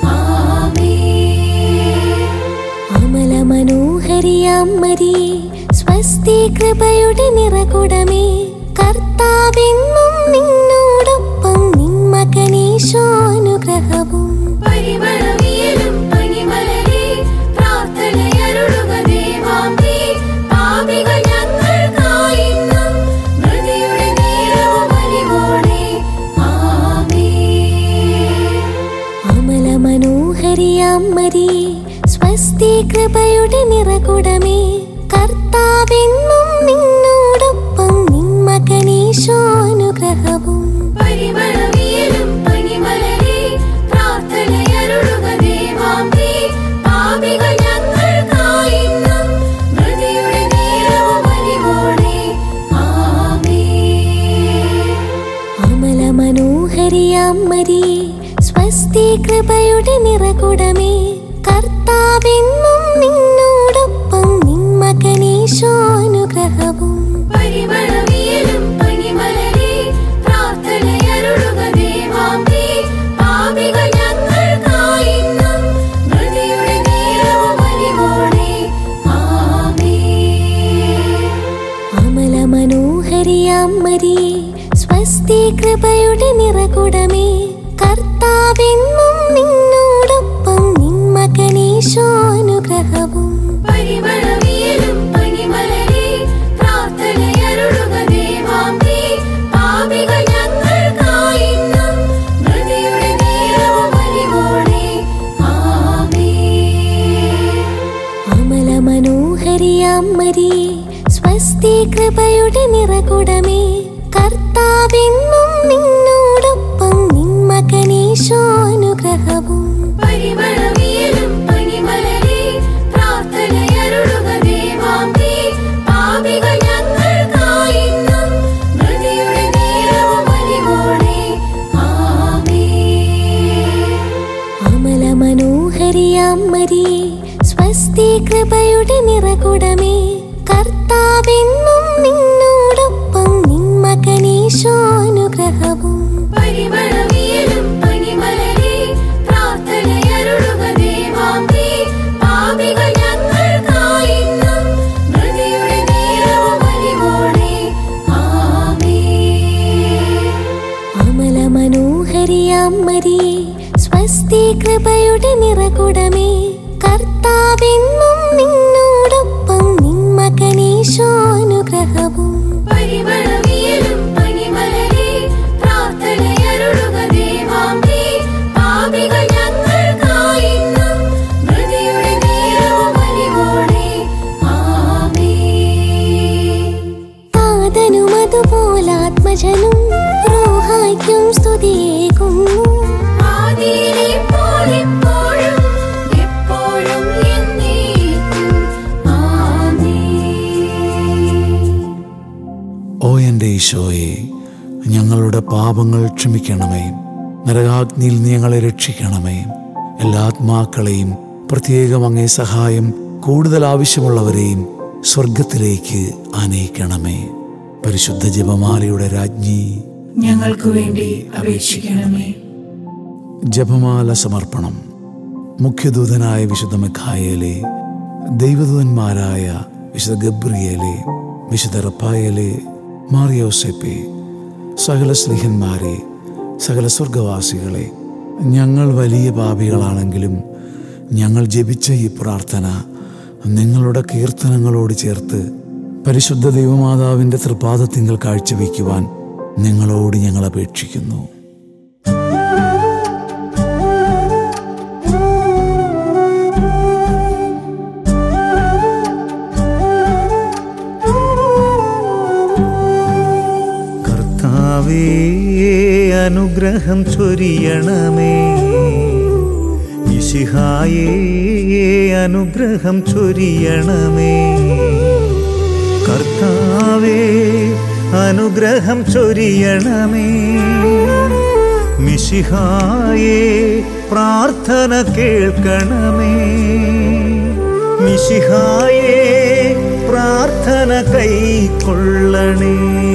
ആമേൻ. അമല മനോഹരിയാം മരിയേ സ്വസ്തി കൃപയുടെ നിറകുടമേ കർത്താവെന്നും നിന്നോടൊപ്പം നിൻ മകനീശോ അനുഗ്രഹവും പരിമളവിയലും പനിമലരേ പ്രാർത്ഥനയരുളുക ദേവാംബേ പാപികൾ ഞങ്ങൾക്കായിന്നും മൃതിയുടെ നേരവും അലിവോടെ ആമേൻ. അമല മനോഹരിയാം മരിയേ സ്വസ്തി കൃപയുടെ നിറകുടമേ കർത്താവെന്നും നിന്നോടൊപ്പം നിൻ മകനീശോ അനുഗ്രഹവും പരിമളവിയലും പനിമലരേ പ്രാർത്ഥനയരുളുക ദേവാംബേ പാപികൾ ഞങ്ങൾക്കായിന്നും മൃതിയുടെ നേരവും അലിവോടെ ആമേൻ. അമല മനോഹരിയാം മരിയേ സ്വസ്തി കൃപയുടെ നിറകുടമേ കർത്താവെന്നും നിന്നോടൊപ്പം നിൻ മകനീശോ അനുഗ്രഹവും പരിമളവിയലും പനിമലരേ പ്രാർത്ഥനയരുളുക ദേവാംബേ പാപികൾ ഞങ്ങൾക്കായിന്നും മൃതിയുടെ നേരവും അലിവോടെ ആമേൻ. അമല മനോഹരിയാം മരിയേ സ്വസ്തി കൃപയുടെ നിറകുടമേ കർത്താവെന്നും നിന്നോടൊപ്പം നിൻ മകനീശോ അനുഗ്രഹവും പരിമളവിയലും പനിമലരേ പ്രാർത്ഥനയരുളുക ദേവാംബേ പാപികൾ ഞങ്ങൾക്കായിന്നും മൃതിയുടെ നേരവും അലിവോടെ ആമേൻ. അമല മനോഹരിയാം മരിയേ സ്വസ്തി കൃപയുടെ നിറകുടമേ കർത്താവെന്നും നിന്നോടൊപ്പം നിൻ മകനീശോ അനുഗ്രഹവും പരിമളവിയലും പനിമലരേ പ്രാർത്ഥനയരുളുക ദേവാംബേ പാപികൾ ഞങ്ങൾക്കായിന്നും മൃതിയുടെ നേരവും അലിവോടെ ആമേൻ. അമല മനോഹരിയാം മരിയേ സ്വസ്തി കൃപയുടെ നിറകുടമേ കർത്താവെന്നും നിന്നോടൊപ്പം നിൻ മകനീശോ അനുഗ്രഹവും പരിമളവിയലും പനിമലരേ പ്രാർത്ഥനയരുളുക ദേവാംബേ പാപികൾ ഞങ്ങൾക്കായിന്നും മൃതിയുടെ നേരവും അലിവോടെ ആമേൻ. അമല മനോഹരിയാം മരിയേ സ്വസ്തി കൃപയുടെ നിറകുടമേ കർത്താവെന്നും നിന്നോടൊപ്പം നിൻ മകനീശോ അനുഗ്രഹവും പരിമളവിയലും പനിമലരേ പ്രാർത്ഥനയരുളുക ദേവാംബേ പാപികൾ ഞങ്ങൾക്കായിന്നും മൃതിയുടെ നേരവും അലിവോടെ ആമേൻ. താതനും അതുപോലാത്മജനും റൂഹായ്ക്കും സ്തുതിയേകുന്നു ആദിയിലെ പോലെപ്പോഴും എപ്പോഴും എന്നേക്കും ആമേൻ. ഓ എൻ്റെ ഈശോയെ, ഞങ്ങളുടെ പാപങ്ങൾ ക്ഷമിക്കണമേ, നരകാഗ്നിയിൽ നീ ഞങ്ങളെ രക്ഷിക്കണമേ. എല്ലാ ആത്മാക്കളെയും, പ്രത്യേകം അങ്ങേ സഹായം കൂടുതൽ ആവശ്യമുള്ളവരെയും സ്വർഗത്തിലേക്ക് ആനയിക്കണമേ. പരിശുദ്ധ ജപമാലയുടെ രാജ്ഞി, ഞങ്ങൾക്ക് വേണ്ടി അപേക്ഷിക്കണമേ. ജപമാല സമർപ്പണം. മുഖ്യദൂതനായ വിശുദ്ധ മിഖായേലേ, ദൈവദൂതന്മാരായ വിശുദ്ധ ഗബ്രിയേലേ, വിശുദ്ധ റഫായേലേ, മാറിയോസേപ്പേ, സകല സ്ലീഹന്മാരെ, സകല സ്വർഗവാസികളെ, ഞങ്ങൾ വലിയ പാപികളാണെങ്കിലും ഞങ്ങൾ ജപിച്ച ഈ പ്രാർത്ഥന നിങ്ങളുടെ കീർത്തനങ്ങളോട് ചേർത്ത് പരിശുദ്ധ ദൈവമാതാവിൻ്റെ തൃപാദത്തിങ്കൽ കാഴ്ചവെക്കുവാൻ നിങ്ങളോട് ഞങ്ങൾ അപേക്ഷിക്കുന്നു. കർത്താവേ, അനുഗ്രഹം ചൊരിയണമേ. മിശിഹായേ, അനുഗ്രഹം ചൊരിയണമേ. കർത്താവേ, അനുഗ്രഹം ചൊരിയണമേ. മിശിഹായേ, പ്രാർത്ഥന കേൾക്കണമേ. മിശിഹായേ, പ്രാർത്ഥന കൈക്കൊള്ളണേ.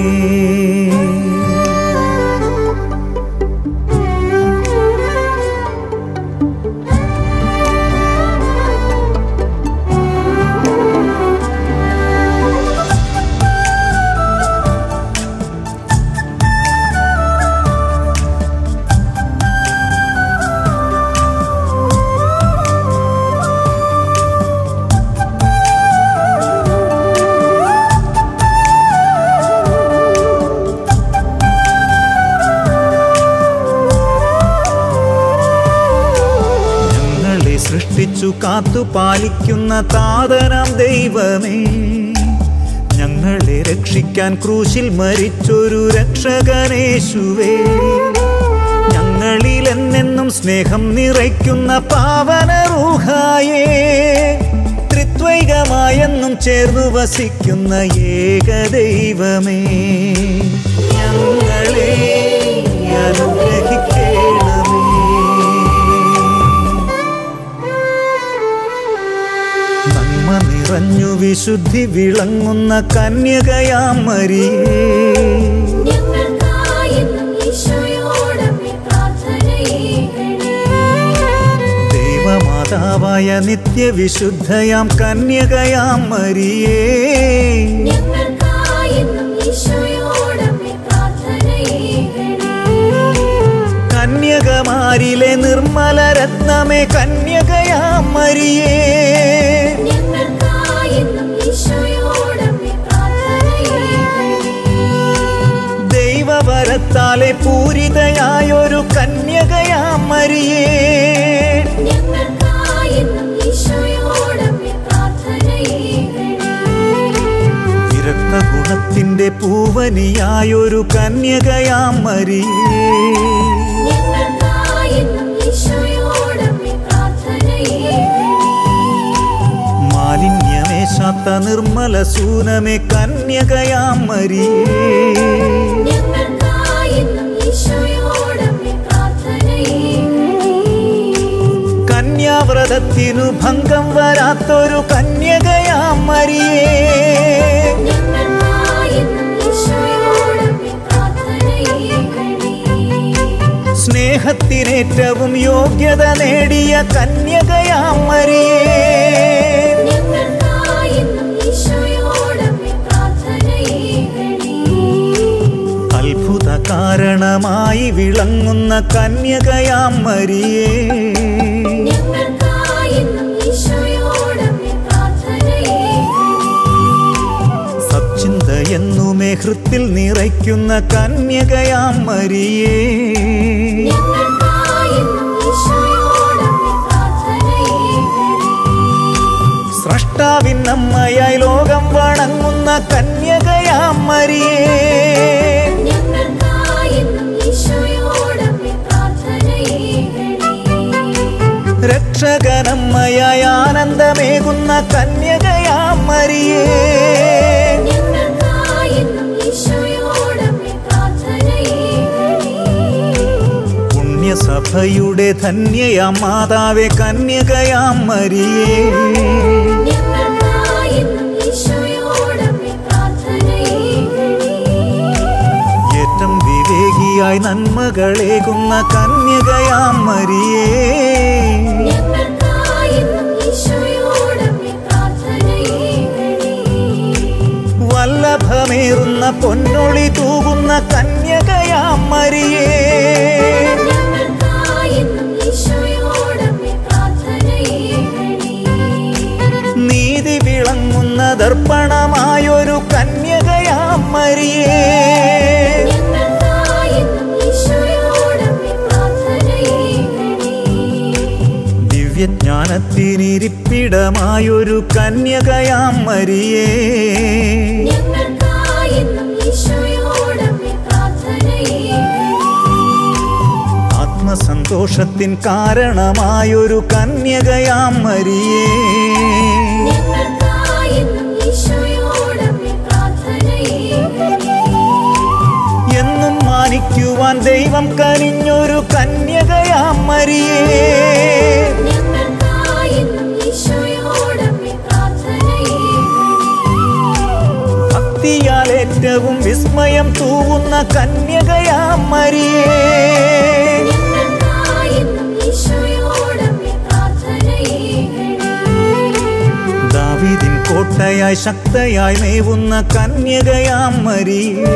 സൃഷ്ടിച്ചു കാത്തു പാലിക്കുന്ന താതനാം ദൈവമേ, ഞങ്ങളെ രക്ഷിക്കാൻ ക്രൂശിൽ മരിച്ചൊരു രക്ഷകനേശുവേ, ഞങ്ങളിൽ എന്നെന്നും സ്നേഹം നിറയ്ക്കുന്ന പാവന റൂഹായേ, ത്രിത്വൈകമായെന്നും ചേർന്നു വസിക്കുന്ന ഏകദൈവമേ, ഞങ്ങളെ അനുഗ്രഹിക്കണമേ. നന്മ നിറഞ്ഞു വിശുദ്ധി വിളങ്ങുന്ന കന്യകയാം മരിയേ, ദൈവമാതാവായ നിത്യവിശുദ്ധയാം കന്യകയാം മരിയേ, കന്യകമാരിലെ നിർമ്മല രത്നമേ കന്യകയാം മരിയേ, ദൈവവരത്താലെ പൂരിതയായൊരു കന്യകയാം മരിയേ, വിരക്ത ഗുണത്തിന്റെ പൂവനിയായൊരു കന്യകയാം മരിയേ, മാലിന്യമേശാത്ത നിർമ്മല സൂനമേ കന്യകയാം മരിയേ, കന്യാവ്രതത്തിനു ഭംഗം വരാത്തൊരു കന്യകയാം മരിയേ, സ്നേഹത്തിനേറ്റവും യോഗ്യത നേടിയ കന്യകയാം മരിയേ, അത്ഭുത കാരണമായി വിളങ്ങുന്ന കന്യകയാം മരിയേ, സച്ചിന്ത എന്നുമേ ഹൃത്തിൽ നിറയ്ക്കുന്ന കന്യകയാം മരിയേ, സ്രഷ്ടാവിൻ അമ്മയായി ലോകം വണങ്ങുന്ന കന്യകയാം മരിയേ, രക്ഷകനമ്മയായി ആനന്ദമേകുന്ന കന്യകയാം മരിയേ, പുണ്യസഭയുടെ ധന്യയാം മാതാവേ കന്യകയാം മരിയേ, ഏറ്റം വിവേകിയായി നന്മകളേകുന്ന കന്യകയാം മരിയേ, പ്രഭമേറുന്ന പൊന്നൊളി തൂകുന്ന കന്യകയാം മരിയേ. ഞങ്ങൾക്കായെന്നും ഈശോയോടമ്മേ പ്രാർത്ഥനയേകണേ. നീതി വിളങ്ങുന്ന ദർപ്പണമായൊരു കന്യകയാം മരിയേ. ഞങ്ങൾക്കായെന്നും ഈശോയോടമ്മേ പ്രാർത്ഥനയേകണേ. ദിവ്യജ്ഞാനത്തിനിരിപ്പിടമായൊരു കന്യകയാം മരിയേ. ഞങ്ങൾക്കായെന്നും ഈശോയോടമ്മേ പ്രാർത്ഥനയേകണേ. ആത്മസന്തോഷത്തിൻ കാരണമായൊരു കന്യകയാം മരിയേ. ഞങ്ങൾക്കായെന്നും ഈശോയോടമ്മേ പ്രാർത്ഥനയേകണേ. എന്നും മാനിക്കുവാൻ ദൈവം കനിഞ്ഞൊരു കന്യകയാം മരിയേ. ഞങ്ങൾക്കായെന്നും ഈശോയോടമ്മേ പ്രാർത്ഥനയേകണേ. ഭക്തിയാൽ ഏറ്റവും വിസ്മയം തൂവുന്ന കന്യകയാം മരിയേ. ഞങ്ങൾക്കായെന്നും ഈശോയോടമ്മേ പ്രാർത്ഥനയേകണേ. ദാവീദിൻ കോട്ടയായി ശക്തയായി മേവുന്ന കന്യകയാം മരിയേ.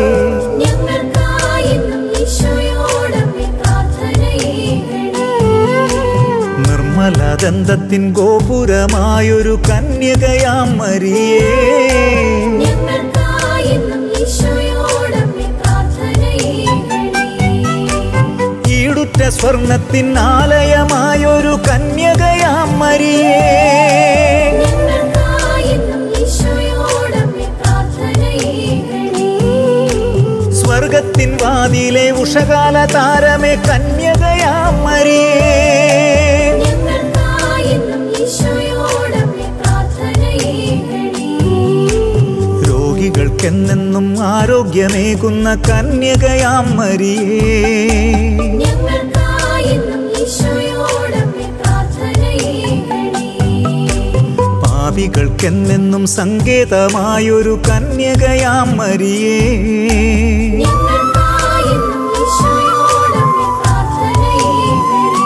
ഞങ്ങൾക്കായെന്നും ഈശോയോടമ്മേ പ്രാർത്ഥനയേകണേ. നിർമ്മലദന്തത്തിൻ ഗോപുരമായൊരു കന്യകയാം മരിയേ. ഞങ്ങൾക്കായെന്നും ഈശോയോടമ്മേ പ്രാർത്ഥനയേകണേ. ഈടുറ്റ സ്വർണത്തിൻ ആലയമായൊരു കന്യകയാം മരിയേ. ഞങ്ങൾക്കായെന്നും ഈശോയോടമ്മേ പ്രാർത്ഥനയേകണേ. സ്വർഗത്തിൻ വാതിലെ ഉഷകാല താരമേ കന്യകയാം മരിയേ. ഞങ്ങൾക്കായെന്നും ഈശോയോടമ്മേ പ്രാർത്ഥനയേകണേ. രോഗികൾക്കെന്നെന്നും ആരോഗ്യമേകുന്ന കന്യകയാം മരിയേ. ഞങ്ങൾക്കായെന്നും ഈശോയോടമ്മേ പ്രാർത്ഥനയേകണേ. പാപികൾക്കെന്നെന്നും സങ്കേതമായൊരു കന്യകയാം മരിയേ. ഞങ്ങൾക്കായെന്നും ഈശോയോടമ്മേ പ്രാർത്ഥനയേകണേ.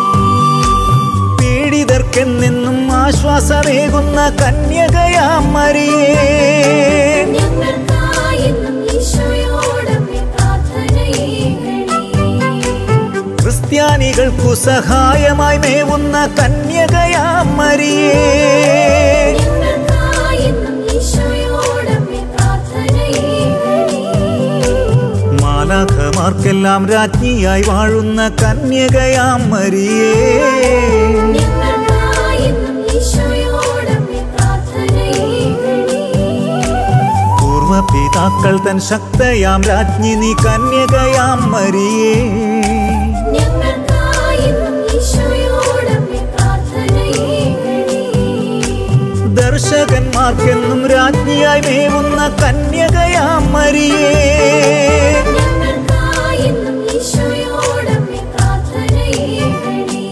പീഡിതർക്കെന്നെന്നും ആശ്വാസമേകുന്ന കന്യകയാം മരിയേ. ഞങ്ങൾക്കായെന്നും ഈശോയോടമ്മേ പ്രാർത്ഥനയേകണേ. ക്രിസ്ത്യാനികൾക്കു സഹായമായി മേവുന്ന കന്യകയാം മരിയേ. ഞങ്ങൾക്കായെന്നും ഈശോയോടമ്മേ പ്രാർത്ഥനയേകണേ. മാലാഖമാർക്കെല്ലാം രാജ്ഞിയായി വാഴുന്ന കന്യകയാം മരിയേ. ഞങ്ങൾക്കായെന്നും ഈശോയോടമ്മേ പ്രാർത്ഥനയേകണേ. പൂർവപിതാക്കൾ തൻ ശക്തയാം രാജ്ഞി നീ കന്യകയാം മരിയേ. ഞങ്ങൾക്കായെന്നും ഈശോയോടമ്മേ പ്രാർത്ഥനയേകണേ. ദർശകന്മാർക്കെന്നും രാജ്ഞിയായി മേവുന്ന കന്യകയാം മരിയേ. ഞങ്ങൾക്കായെന്നും ഈശോയോടമ്മേ പ്രാർത്ഥനയേകണേ.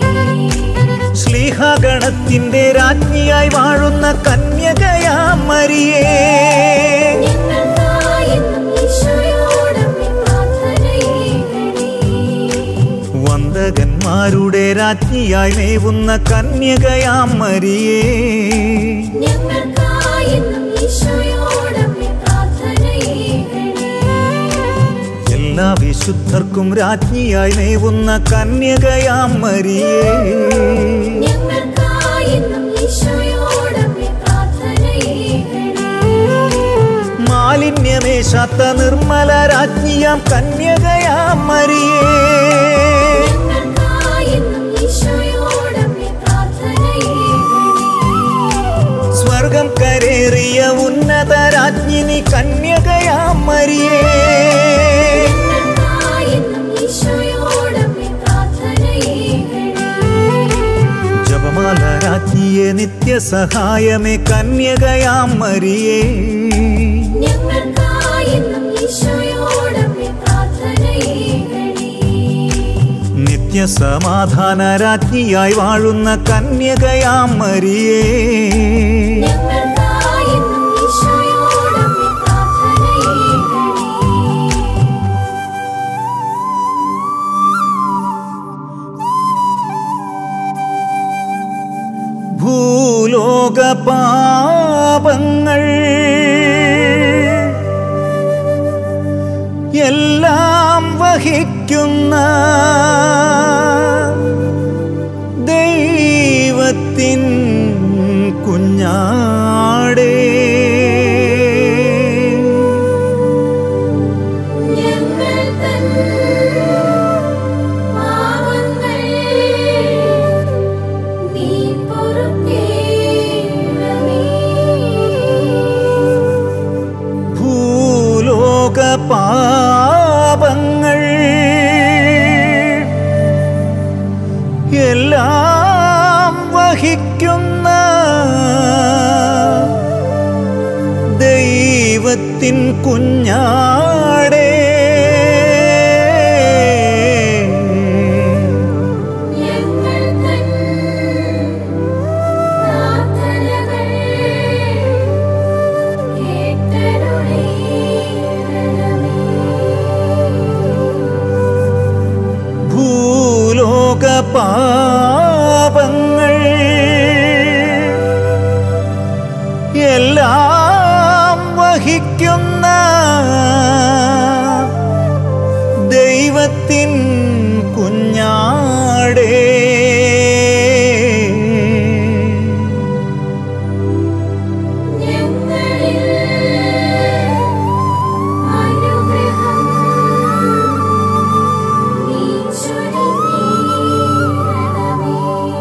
ശ്ലീഹാഗണത്തിന്റെ രാജ്ഞിയായി വാഴുന്ന കന്യകയാം മരിയേ. ഞങ്ങൾക്കായെന്നും ഈശോയോടമ്മേ പ്രാർത്ഥനയേകണേ. വന്ദകന്മാരുടെ രാജ്ഞിയായി മേവുന്ന കന്യകയാം മരിയേ. ഞങ്ങൾക്കായെന്നും ഈശോയോടമ്മേ പ്രാർത്ഥനയേകണേ. എല്ലാ വിശുദ്ധർക്കും രാജ്ഞിയായി മേവുന്ന കന്യകയാം മരിയേ. ഞങ്ങൾക്കായെന്നും ഈശോയോടമ്മേ പ്രാർത്ഥനയേകണേ. മാലിന്യമേശാത്ത നിർമ്മല രാജ്ഞിയാം കന്യകയാം മരിയേ. ഞങ്ങൾക്കായെന്നും ഈശോയോടമ്മേ പ്രാർത്ഥനയേകണേ. സ്വർഗം കരേറിയ ഉന്നത രാജ്ഞി നീ കന്യകയാം മരിയേ. ഞങ്ങൾക്കായെന്നും ഈശോയോടമ്മേ പ്രാർത്ഥനയേകണേ. ജപമാല രാജ്ഞിയെ നിത്യസഹായമേ കന്യകയാം മരിയേ. ഞങ്ങൾക്കായെന്നും ഈശോയോടമ്മേ പ്രാർത്ഥനയേകണേ. നിത്യസമാധാന രാജ്ഞിയായി വാഴുന്ന കന്യകയാം മരിയേ. ഞങ്ങൾക്കായെന്നും ഈശോയോടമ്മേ പ്രാർത്ഥനയേകണേ. ഭൂലോക പാപങ്ങൾ വഹിക്കുന്ന ദൈവത്തിൻ കുഞ്ഞാടേ, ഞങ്ങൾ തൻ പാവങ്ങൾ നീ പൊറുക്കേണമേ. ഭൂലോക പാപങ്ങൾ എല്ലാം വഹിക്കുന്ന ദൈവത്തിൻ കുഞ്ഞാടേ, ഞങ്ങൾ തൻ പ്രാർത്ഥനകൾ കേട്ടരുളേണമേ. ഭൂലോക പാപങ്ങൾ എല്ലാം വഹിക്കുന്ന ദൈവത്തിൻ കുഞ്ഞാടേ, ഞങ്ങളിൽ അനുഗ്രഹം നീ ചൊരിഞ്ഞേണമേ.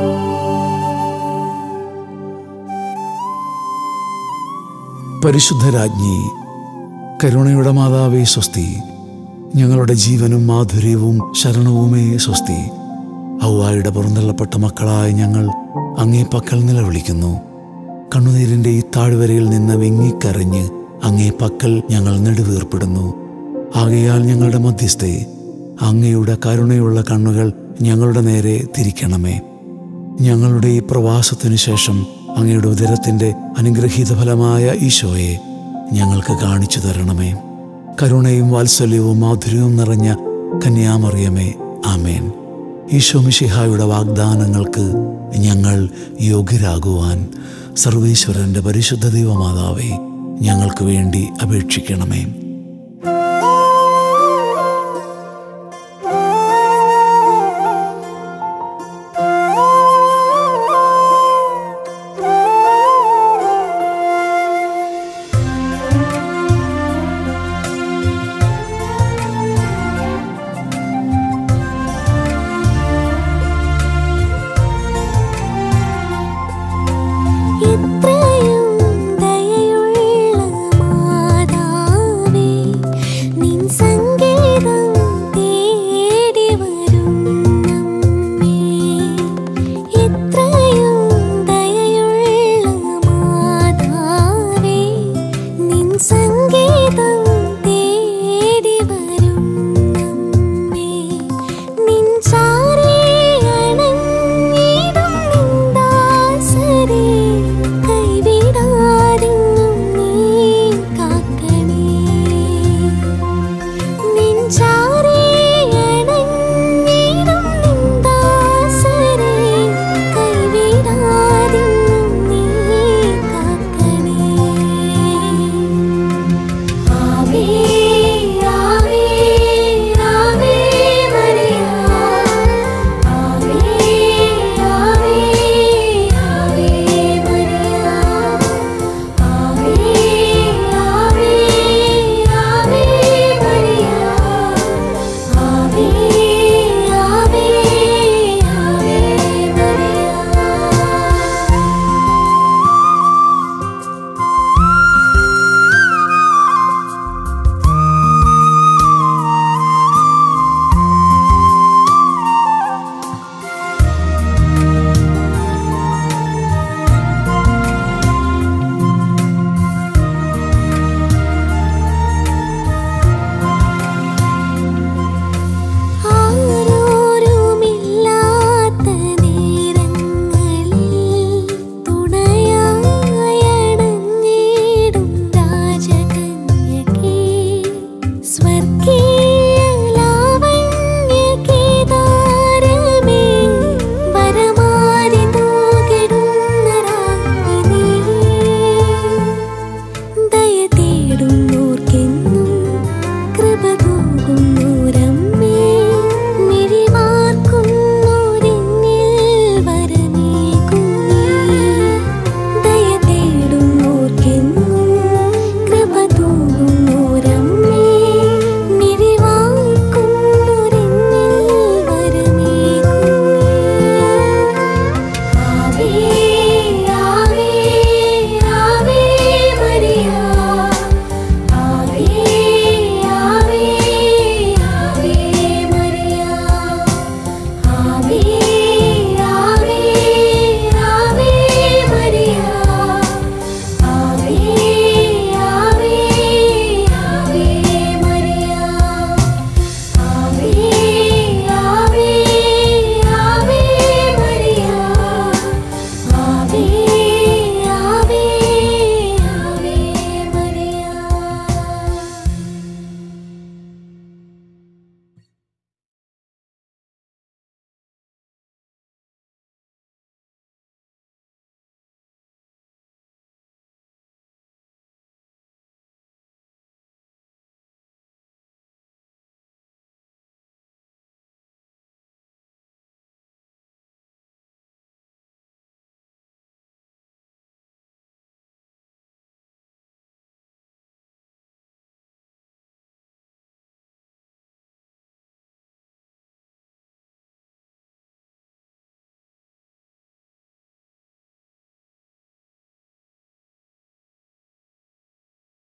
പരിശുദ്ധരാജ്ഞി, കരുണയുടെ മാതാവേ സ്വസ്തി. ഞങ്ങളുടെ ജീവനും മാധുര്യവും ശരണവുമേ സ്വസ്തി. ഹൗവായുടെ പുറന്തള്ളപ്പെട്ട മക്കളായ ഞങ്ങൾ അങ്ങേ പക്കൽ നിലവിളിക്കുന്നു. കണ്ണുനീരിൻ്റെ ഈ താഴ്വരയിൽ നിന്ന് വിങ്ങിക്കരഞ്ഞ് അങ്ങേ പക്കൽ ഞങ്ങൾ നെടുവീർപ്പെടുന്നു. ആകയാൽ ഞങ്ങളുടെ മധ്യസ്ഥേ, അങ്ങയുടെ കരുണയുള്ള കണ്ണുകൾ ഞങ്ങളുടെ നേരെ തിരിക്കണമേ. ഞങ്ങളുടെ ഈ പ്രവാസത്തിനു ശേഷം അങ്ങയുടെ ഉദരത്തിൻ്റെ അനുഗ്രഹീത ഫലമായ ഈശോയെ ഞങ്ങൾക്ക് കാണിച്ചു തരണമേ. കരുണയും വാത്സല്യവും മാധുര്യവും നിറഞ്ഞ കന്യാമറിയമേ, ആമേൻ. ഈശോ മിശിഹായുടെ വാഗ്ദാനങ്ങൾക്ക് ഞങ്ങൾ യോഗ്യരാകുവാൻ സർവേശ്വരൻ്റെ പരിശുദ്ധ ദൈവമാതാവേ, ഞങ്ങൾക്ക് വേണ്ടി അപേക്ഷിക്കണമേ.